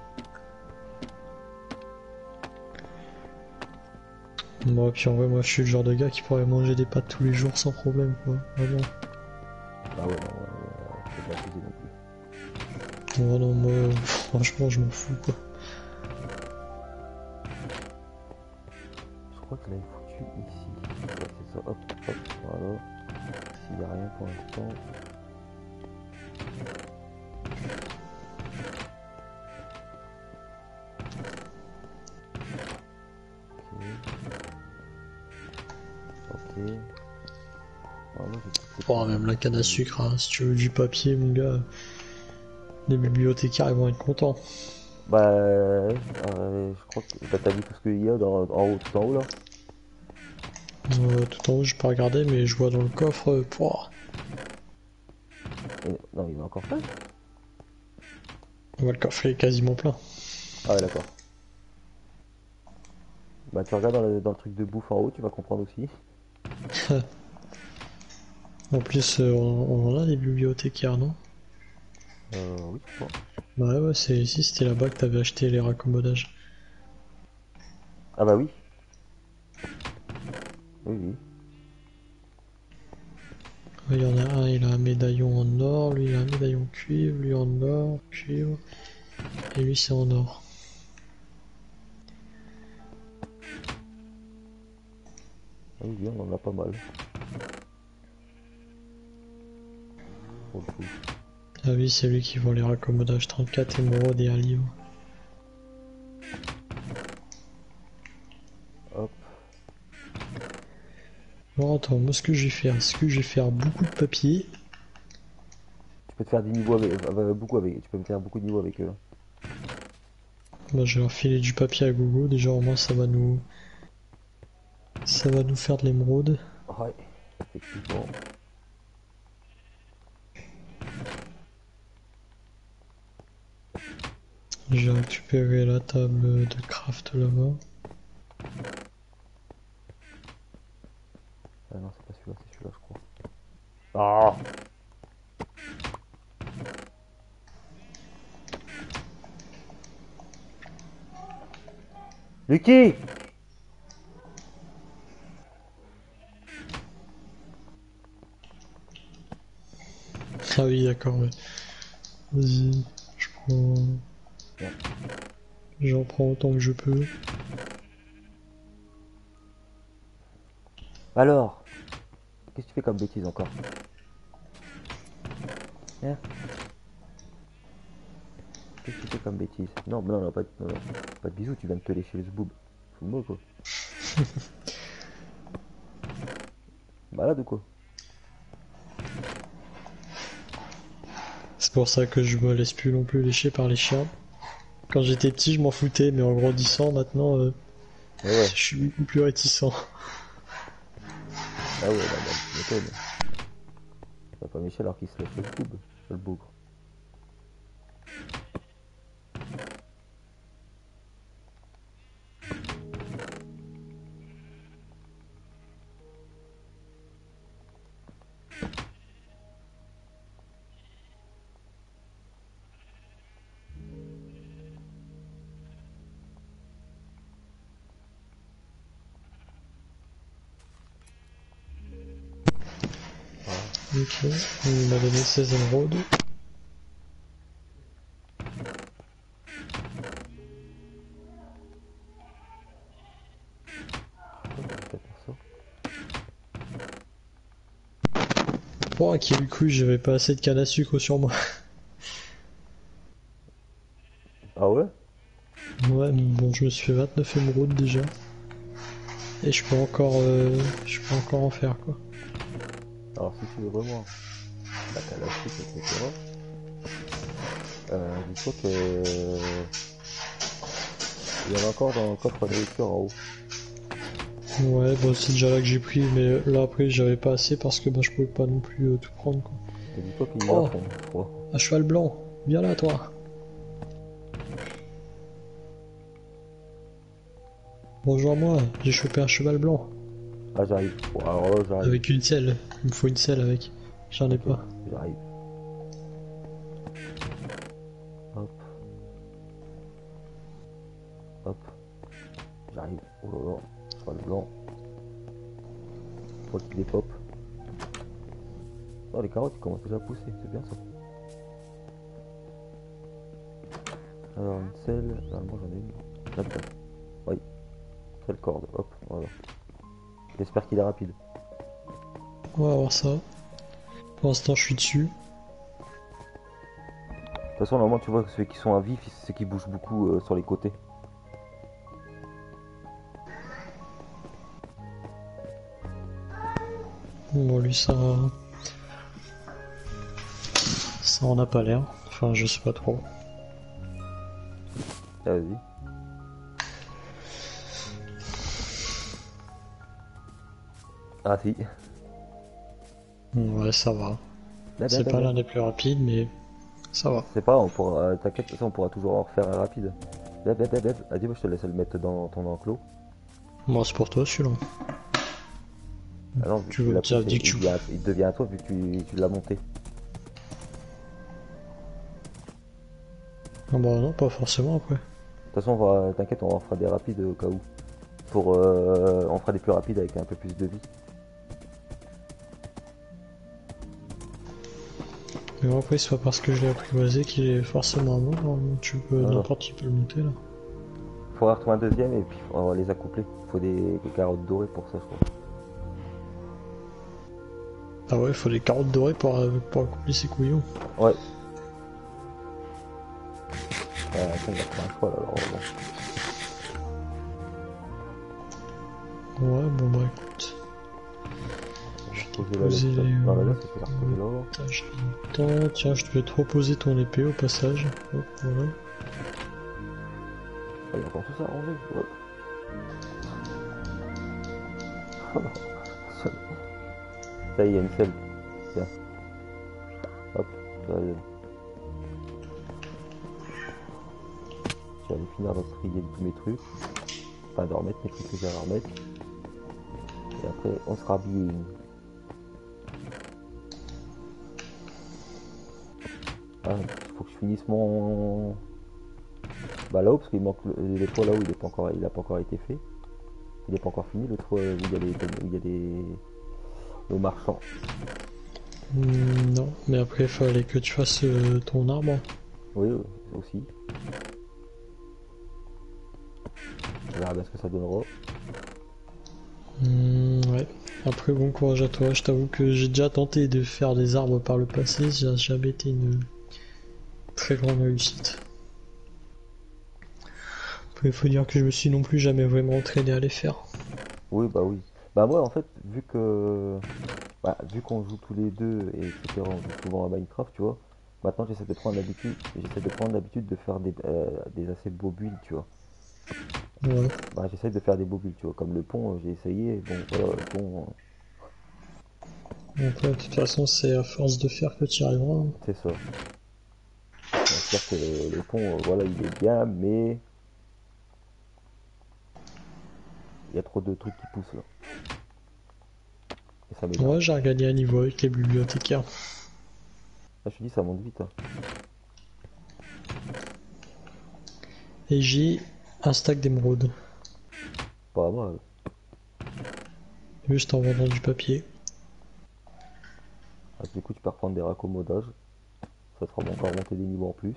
Bon, et puis en vrai, moi je suis le genre de gars qui pourrait manger des pâtes tous les jours sans problème, quoi. Vraiment. Bah ouais, non, ouais, ouais, faut pas abuser non plus. Oh non, moi, franchement, je m'en fous, quoi. Je crois que je l'avais foutu ici. Ouais, c'est ça, hop, hop, voilà. S'il n'y a rien pour l'instant. Ok. Ok. Ah, moi, j'ai toutes les Oh, même la canne à sucre, hein. Si tu veux du papier, mon gars, les bibliothécaires ils vont être contents. Bah, euh, je crois que bah, t'as vu tout ce qu'il y a dans, en haut, tout en haut là. Euh, tout en haut, j'ai pas regardé, mais je vois dans le coffre. Euh, pouah. Et, non, il est encore plein. Ouais, le coffre est quasiment plein. Ah ouais, d'accord. Bah, tu regardes dans le, dans le truc de bouffe en haut, tu vas comprendre aussi. En plus, euh, on, on en a des bibliothécaires, non? Euh, oui, je crois. Bah ouais, ouais, c'est ici, c'était là-bas que t'avais acheté les raccommodages. Ah bah oui. Oui, oui. Il y en a un, il a un médaillon en or, lui il a un médaillon cuivre, lui en or, cuivre, et lui c'est en or. Ah oui, oui, on en a pas mal. Pour le coup. Ah oui, c'est lui qui vend les raccommodages, trente-quatre émeraudes et un livre. Hop. Bon attends, moi ce que je vais faire, c'est que je vais faire beaucoup de papier. Tu peux te faire des niveaux avec, euh, beaucoup avec, tu peux me faire beaucoup de niveaux avec eux. Bah, je vais leur filer du papier à gogo, déjà au moins ça va nous... Ça va nous faire de l'émeraude. Ouais, effectivement. J'ai récupéré la table de craft là-bas. Ah non, c'est pas celui-là, c'est celui-là, je crois. Ah! Lucky! Ah oui, d'accord, ouais. Vas-y, je prends... Ouais. J'en prends autant que je peux. Alors, qu'est-ce que tu fais comme bêtise encore? Hein? Qu'est-ce que tu fais comme bêtise? Non, non, non, pas, de- non, non, pas de bisous, tu viens de te lécher le zboob. Fous moi quoi. Malade ou quoi? C'est pour ça que je me laisse plus non plus lécher par les chiens. Quand j'étais petit, je m'en foutais, mais en grandissant, maintenant, euh, Ouais, ouais. je suis beaucoup plus réticent. Ah ouais, bah, bah, tu m'étonnes. Ça va pas mécher alors qu'il se lèche le zboob, le bougre. Ok, il m'a donné seize émeraudes. Oh, qui a eu cru, j'avais pas assez de canne à sucre sur moi. Ah ouais? Ouais, bon, je me suis fait vingt-neuf émeraudes déjà. Et je peux encore, euh, je peux encore en faire quoi. Alors si tu veux vraiment la canne à sucre, et cetera. Euh, dis-toi que il y en a encore dans le coffre de nourriture en haut. Ouais, bon, c'est déjà là que j'ai pris, mais là après j'avais pas assez parce que bah, je pouvais pas non plus euh, tout prendre quoi. Et dis-toi qu'il y a à Oh, fond, je crois. un cheval blanc, viens là toi. Rejoins-moi, j'ai chopé un cheval blanc. Ah j'arrive. Bon, alors là j'arrive. Avec une selle, il me faut une selle avec. J'en ai T'inquiète, pas. j'arrive. Hop. Hop. J'arrive. Oh là là. Cheval blanc. Faut qu'il dépop. Oh les carottes ils commencent déjà à pousser, c'est bien ça. Alors une selle, normalement j'en ai une. Là-dedans. Oui. Selle corde, hop, voilà. J'espère qu'il est rapide. On va voir ça. Pour l'instant je suis dessus. De toute façon normalement tu vois que ceux qui sont à vif, c'est ceux qui bougent beaucoup euh, sur les côtés. Bon lui ça... Ça en a pas l'air. Enfin je sais pas trop. Ah, vas-y. Ah si. Ouais ça va. C'est pas l'un des plus rapides mais ça va. C'est pas, on pourra, euh, t'inquiète, ça on pourra toujours en refaire un rapide. Beb, beb, beb, beb. Vas-y, moi je te laisse le mettre dans ton enclos. Moi c'est pour toi celui-là. Ah non, vu Tu que tu veux l'as dire, poussé, dis que il, tu... devient, il devient à toi vu que tu, tu l'as monté. Ah bah non pas forcément après. De toute façon, on va, t'inquiète, on en fera des rapides au cas où. Pour, euh, on fera des plus rapides avec un peu plus de vie. Mais bon, après c'est pas parce que je l'ai apprivoisé qu'il est forcément bon. Hein. Tu peux, n'importe qui peut le monter là. Faudra retrouver un deuxième et puis on va les accoupler. Faut des, des carottes dorées pour ça, je crois. Ah ouais, il faut des carottes dorées pour, euh, pour accomplir ces couillons. Ouais. Euh, attends, il va faire un choix là, alors bon. Ouais, bon bah écoute. Je vais poser la laisse dans la laisse et puis la reposer là. Tâche longtemps. Tiens, je vais te reposer ton épée au passage. Hop, voilà. Ah, il y a encore tout ça à ranger. Ouais. Ça y est, il y a une selle. Tiens. Hop. Ça, je vais aller finir de trier tous mes trucs. Enfin, de remettre mes trucs que j'ai à remettre. Et après, on sera habillé. Ah, il faut que je finisse mon... Bah là-haut, parce qu'il manque le, le toit là-haut, il n'a pas, encore, il a pas encore été fait. Il n'est pas encore fini, le toit où il y a les, où il y a des... le marchand. Mmh, non, mais après il fallait que tu fasses euh, ton arbre. Oui, aussi. On verra bien ce que ça donnera. Mmh, ouais. Après bon courage à toi, je t'avoue que j'ai déjà tenté de faire des arbres par le passé, ça n'a jamais été une très grande réussite. Après il faut dire que je me suis non plus jamais vraiment entraîné à les faire. Oui, bah oui. Bah moi en fait, vu que... Bah, vu qu'on joue tous les deux, et etc., on joue souvent à Minecraft, tu vois. Maintenant j'essaie de prendre l'habitude, j'essaie de prendre l'habitude de faire des, euh, des assez beaux builds, tu vois. Ouais. Bah j'essaie de faire des beaux builds, tu vois. Comme le pont, j'ai essayé, bon voilà, le pont... Après de toute façon c'est à force de faire que tu y arriveras. Hein. C'est ça. C'est-à-dire que le, le pont, euh, voilà, il est bien, mais il y a trop de trucs qui poussent là. Et ça m'énerve. Ouais, j'ai regagné un niveau avec les bibliothécaires. Là, je te dis, ça monte vite. Hein. Et j'ai un stack d'émeraudes. Pas mal. Juste en vendant du papier. Ah, du coup, tu peux reprendre des raccommodages. Ça te fera encore monter des niveaux en plus.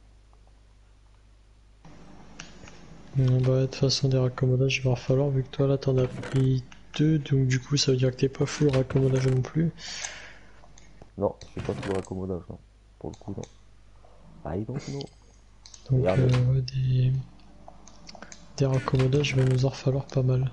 Bon, bah, de toute façon, des raccommodages, il va falloir, vu que toi là t'en as pris deux, donc du coup, ça veut dire que t'es pas full raccommodage non plus. Non, je suis pas full raccommodage, non. Pour le coup, non. I don't know. Donc, Regarde. euh, ouais, des, des raccommodages, il va nous en falloir pas mal.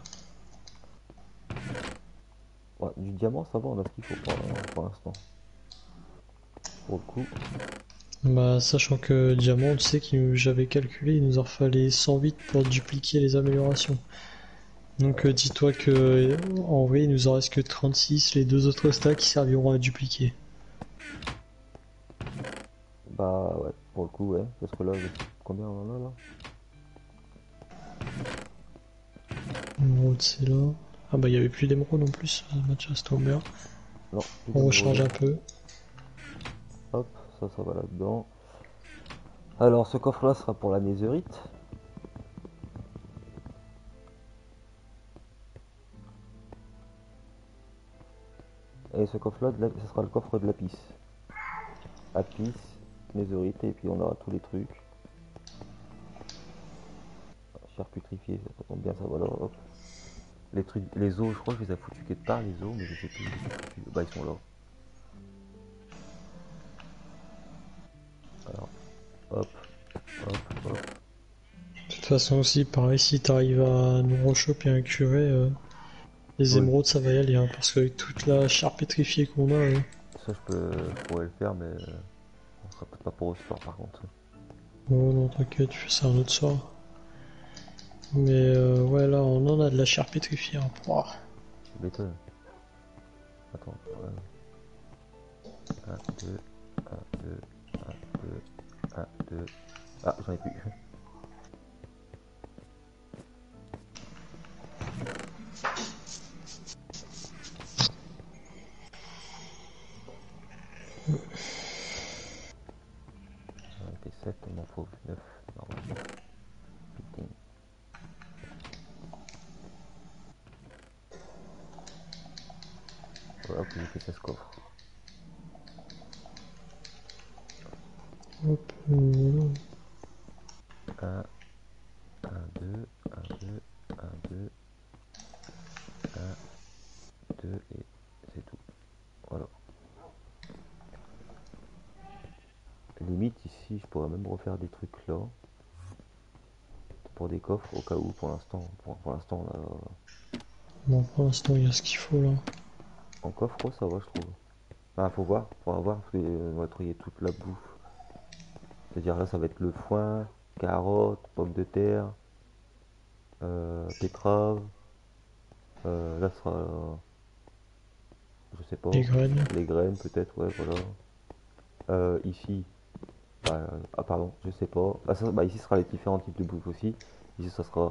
Ouais, du diamant, ça va, on a ce qu'il faut pour, pour l'instant. Pour le coup. Bah, sachant que diamant, tu sais que j'avais calculé, il nous en fallait cent huit pour dupliquer les améliorations. Donc, euh, dis-toi que euh, en vrai, il nous en reste que trente-six, les deux autres stacks qui serviront à dupliquer. Bah ouais, pour le coup, ouais. Parce que là, je sais combien on en a là. Émeraude, c'est là. Ah bah, il y avait plus d'émeraude en plus, euh, Mathias Tomber. Non, plus On recharge d'émeraude. un peu. Hop, ça, ça va là-dedans. Alors, ce coffre-là sera pour la netherite. Et ce coffre-là, ce sera le coffre de lapis. Lapis, netherite, et puis on aura tous les trucs. Chair putrifiée, ça tombe bien, ça va là. Hop. Les trucs, les os, je crois que je les ai foutus quelque part, les os, mais je sais plus où je les ai foutus. Bah, ils sont là. Alors, hop, hop, hop. De toute façon aussi, pareil, si t'arrives à nous rechoper un curé, euh, les Oui, émeraudes ça va y aller, hein, parce qu'avec toute la chair pétrifiée qu'on a, euh, ça je peux, je pourrais le faire, mais euh, on sera peut-être pas pour ce soir par contre. oh non t'inquiète, tu fais ça un autre soir. Mais euh, ouais là on en a de la chair pétrifiée, hein. Pouah. Tu m'étonnes. Attends, ouais. un, deux, un, deux, un, deux, un, deux. Ah, j'en ai plus. J'en ai fait sept, il m'en faut neuf normalement. Putain. Voilà que j'ai fait seize coffres. Hop, voilà. un, un, deux, un, deux, un, deux, un, deux, et c'est tout. Voilà. Limite ici, je pourrais même refaire des trucs là. Pour des coffres, au cas où, pour l'instant. Pour, pour l'instant, on a... Bon pour l'instant il y a ce qu'il faut là. En coffre, oh, ça va, je trouve. Ah, faut voir, faut voir, parce qu'on va trouver toute la bouffe. C'est-à-dire là, ça va être le foin, carottes, pommes de terre, euh, betterave. Euh, là, ce sera, je sais pas, Les graines. les graines peut-être, ouais, voilà. Euh, ici, bah, ah pardon, je sais pas. Ah, ça, bah, ici, ce sera les différents types de bouffe aussi. Ici, ça sera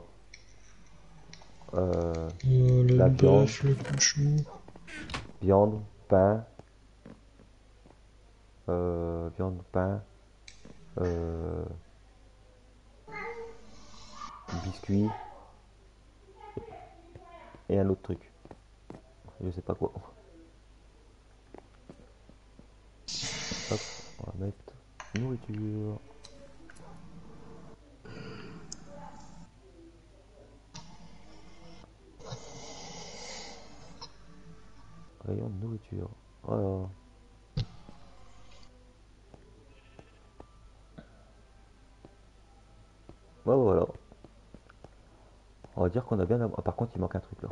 euh, Euh, le la viande, bœuf, le cochon. viande, pain, euh, viande, pain, euh, biscuits et un autre truc. Je sais pas quoi. Hop, on va mettre nourriture. Rayon de nourriture. Voilà. Ouais, voilà. On va dire qu'on a bien. Ah, par contre, il manque un truc là.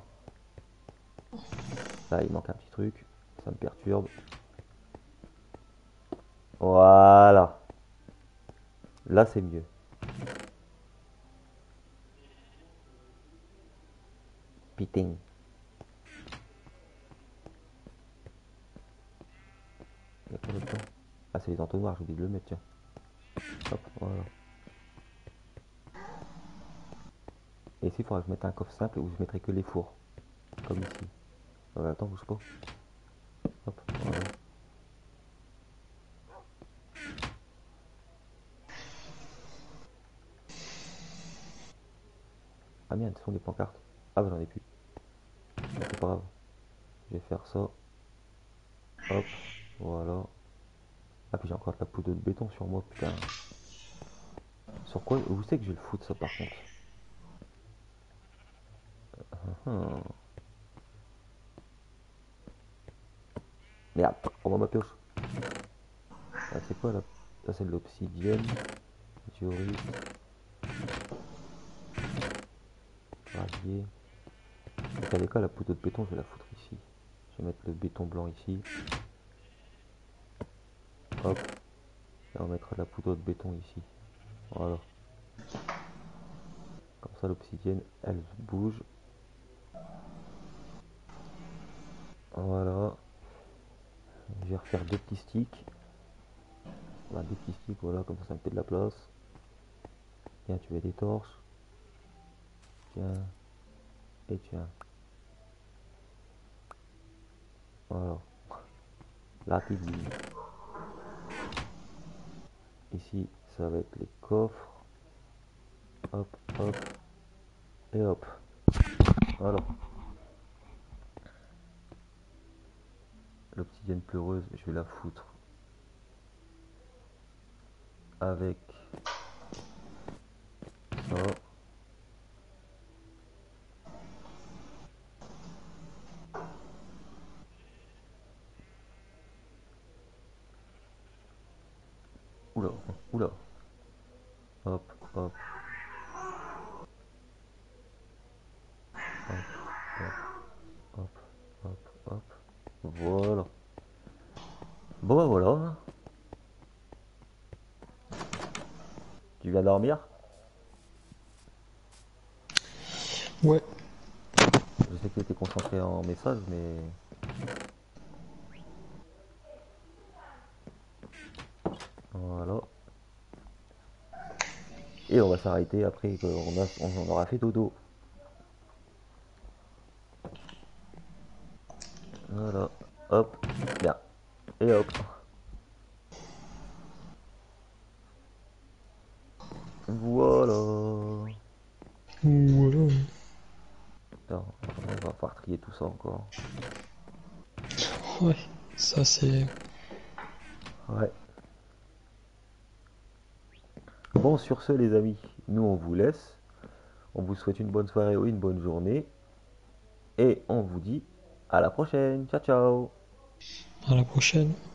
Là, il manque un petit truc. Ça me perturbe. Voilà. Là, c'est mieux. Piting. Il y a pas d'autre temps. Ah, c'est les entonnoirs, j'ai oublié de le mettre, tiens. Hop, voilà. Et ici, il faudra que je mette un coffre simple où je mettrai que les fours. Comme ici. Ouais, attends, bouge pas. Hop, voilà. Ah merde, ce sont des pancartes. Ah, bah j'en ai plus. Bon, c'est pas grave. Je vais faire ça. Hop, Voilà. Ah, puis j'ai encore de la poudre de béton sur moi, putain. Sur quoi? Où c'est que je vais le foutre, ça, par contre? Hum. Merde, prends-moi ma pioche. Ah, c'est quoi, là? Ça, c'est de l'obsidienne. Diorite. Gravier. Donc, avec quoi, la poudre de béton, je vais la foutre ici. Je vais mettre le béton blanc ici. Hop. Et on va mettre la poudre de béton ici. Voilà. Comme ça, l'obsidienne, elle bouge. Voilà. Je vais refaire deux petits sticks. Voilà, deux petits sticks, voilà, comme ça, ça me fait de la place. Tiens, tu veux des torches. Tiens. Et tiens. Voilà. Là, t'es dit. Ici, ça va être les coffres. Hop, hop. Et hop. Voilà. L'obsidienne pleureuse, je vais la foutre avec ça. Oula, oula. Hop, hop, hop, hop, hop, hop, hop. Voilà. Bon bah voilà. Tu viens dormir? Ouais. Je sais que tu étais concentré en message, mais... Voilà. Et on va s'arrêter après qu'on a, on aura fait dodo. Voilà. Hop. Bien. Et hop. Voilà. Voilà. Putain, on va falloir trier tout ça encore. Ouais. Ça, c'est. Ouais. Bon, sur ce, les amis, nous on vous laisse. On vous souhaite une bonne soirée ou une bonne journée. Et on vous dit à la prochaine. Ciao, ciao. À la prochaine.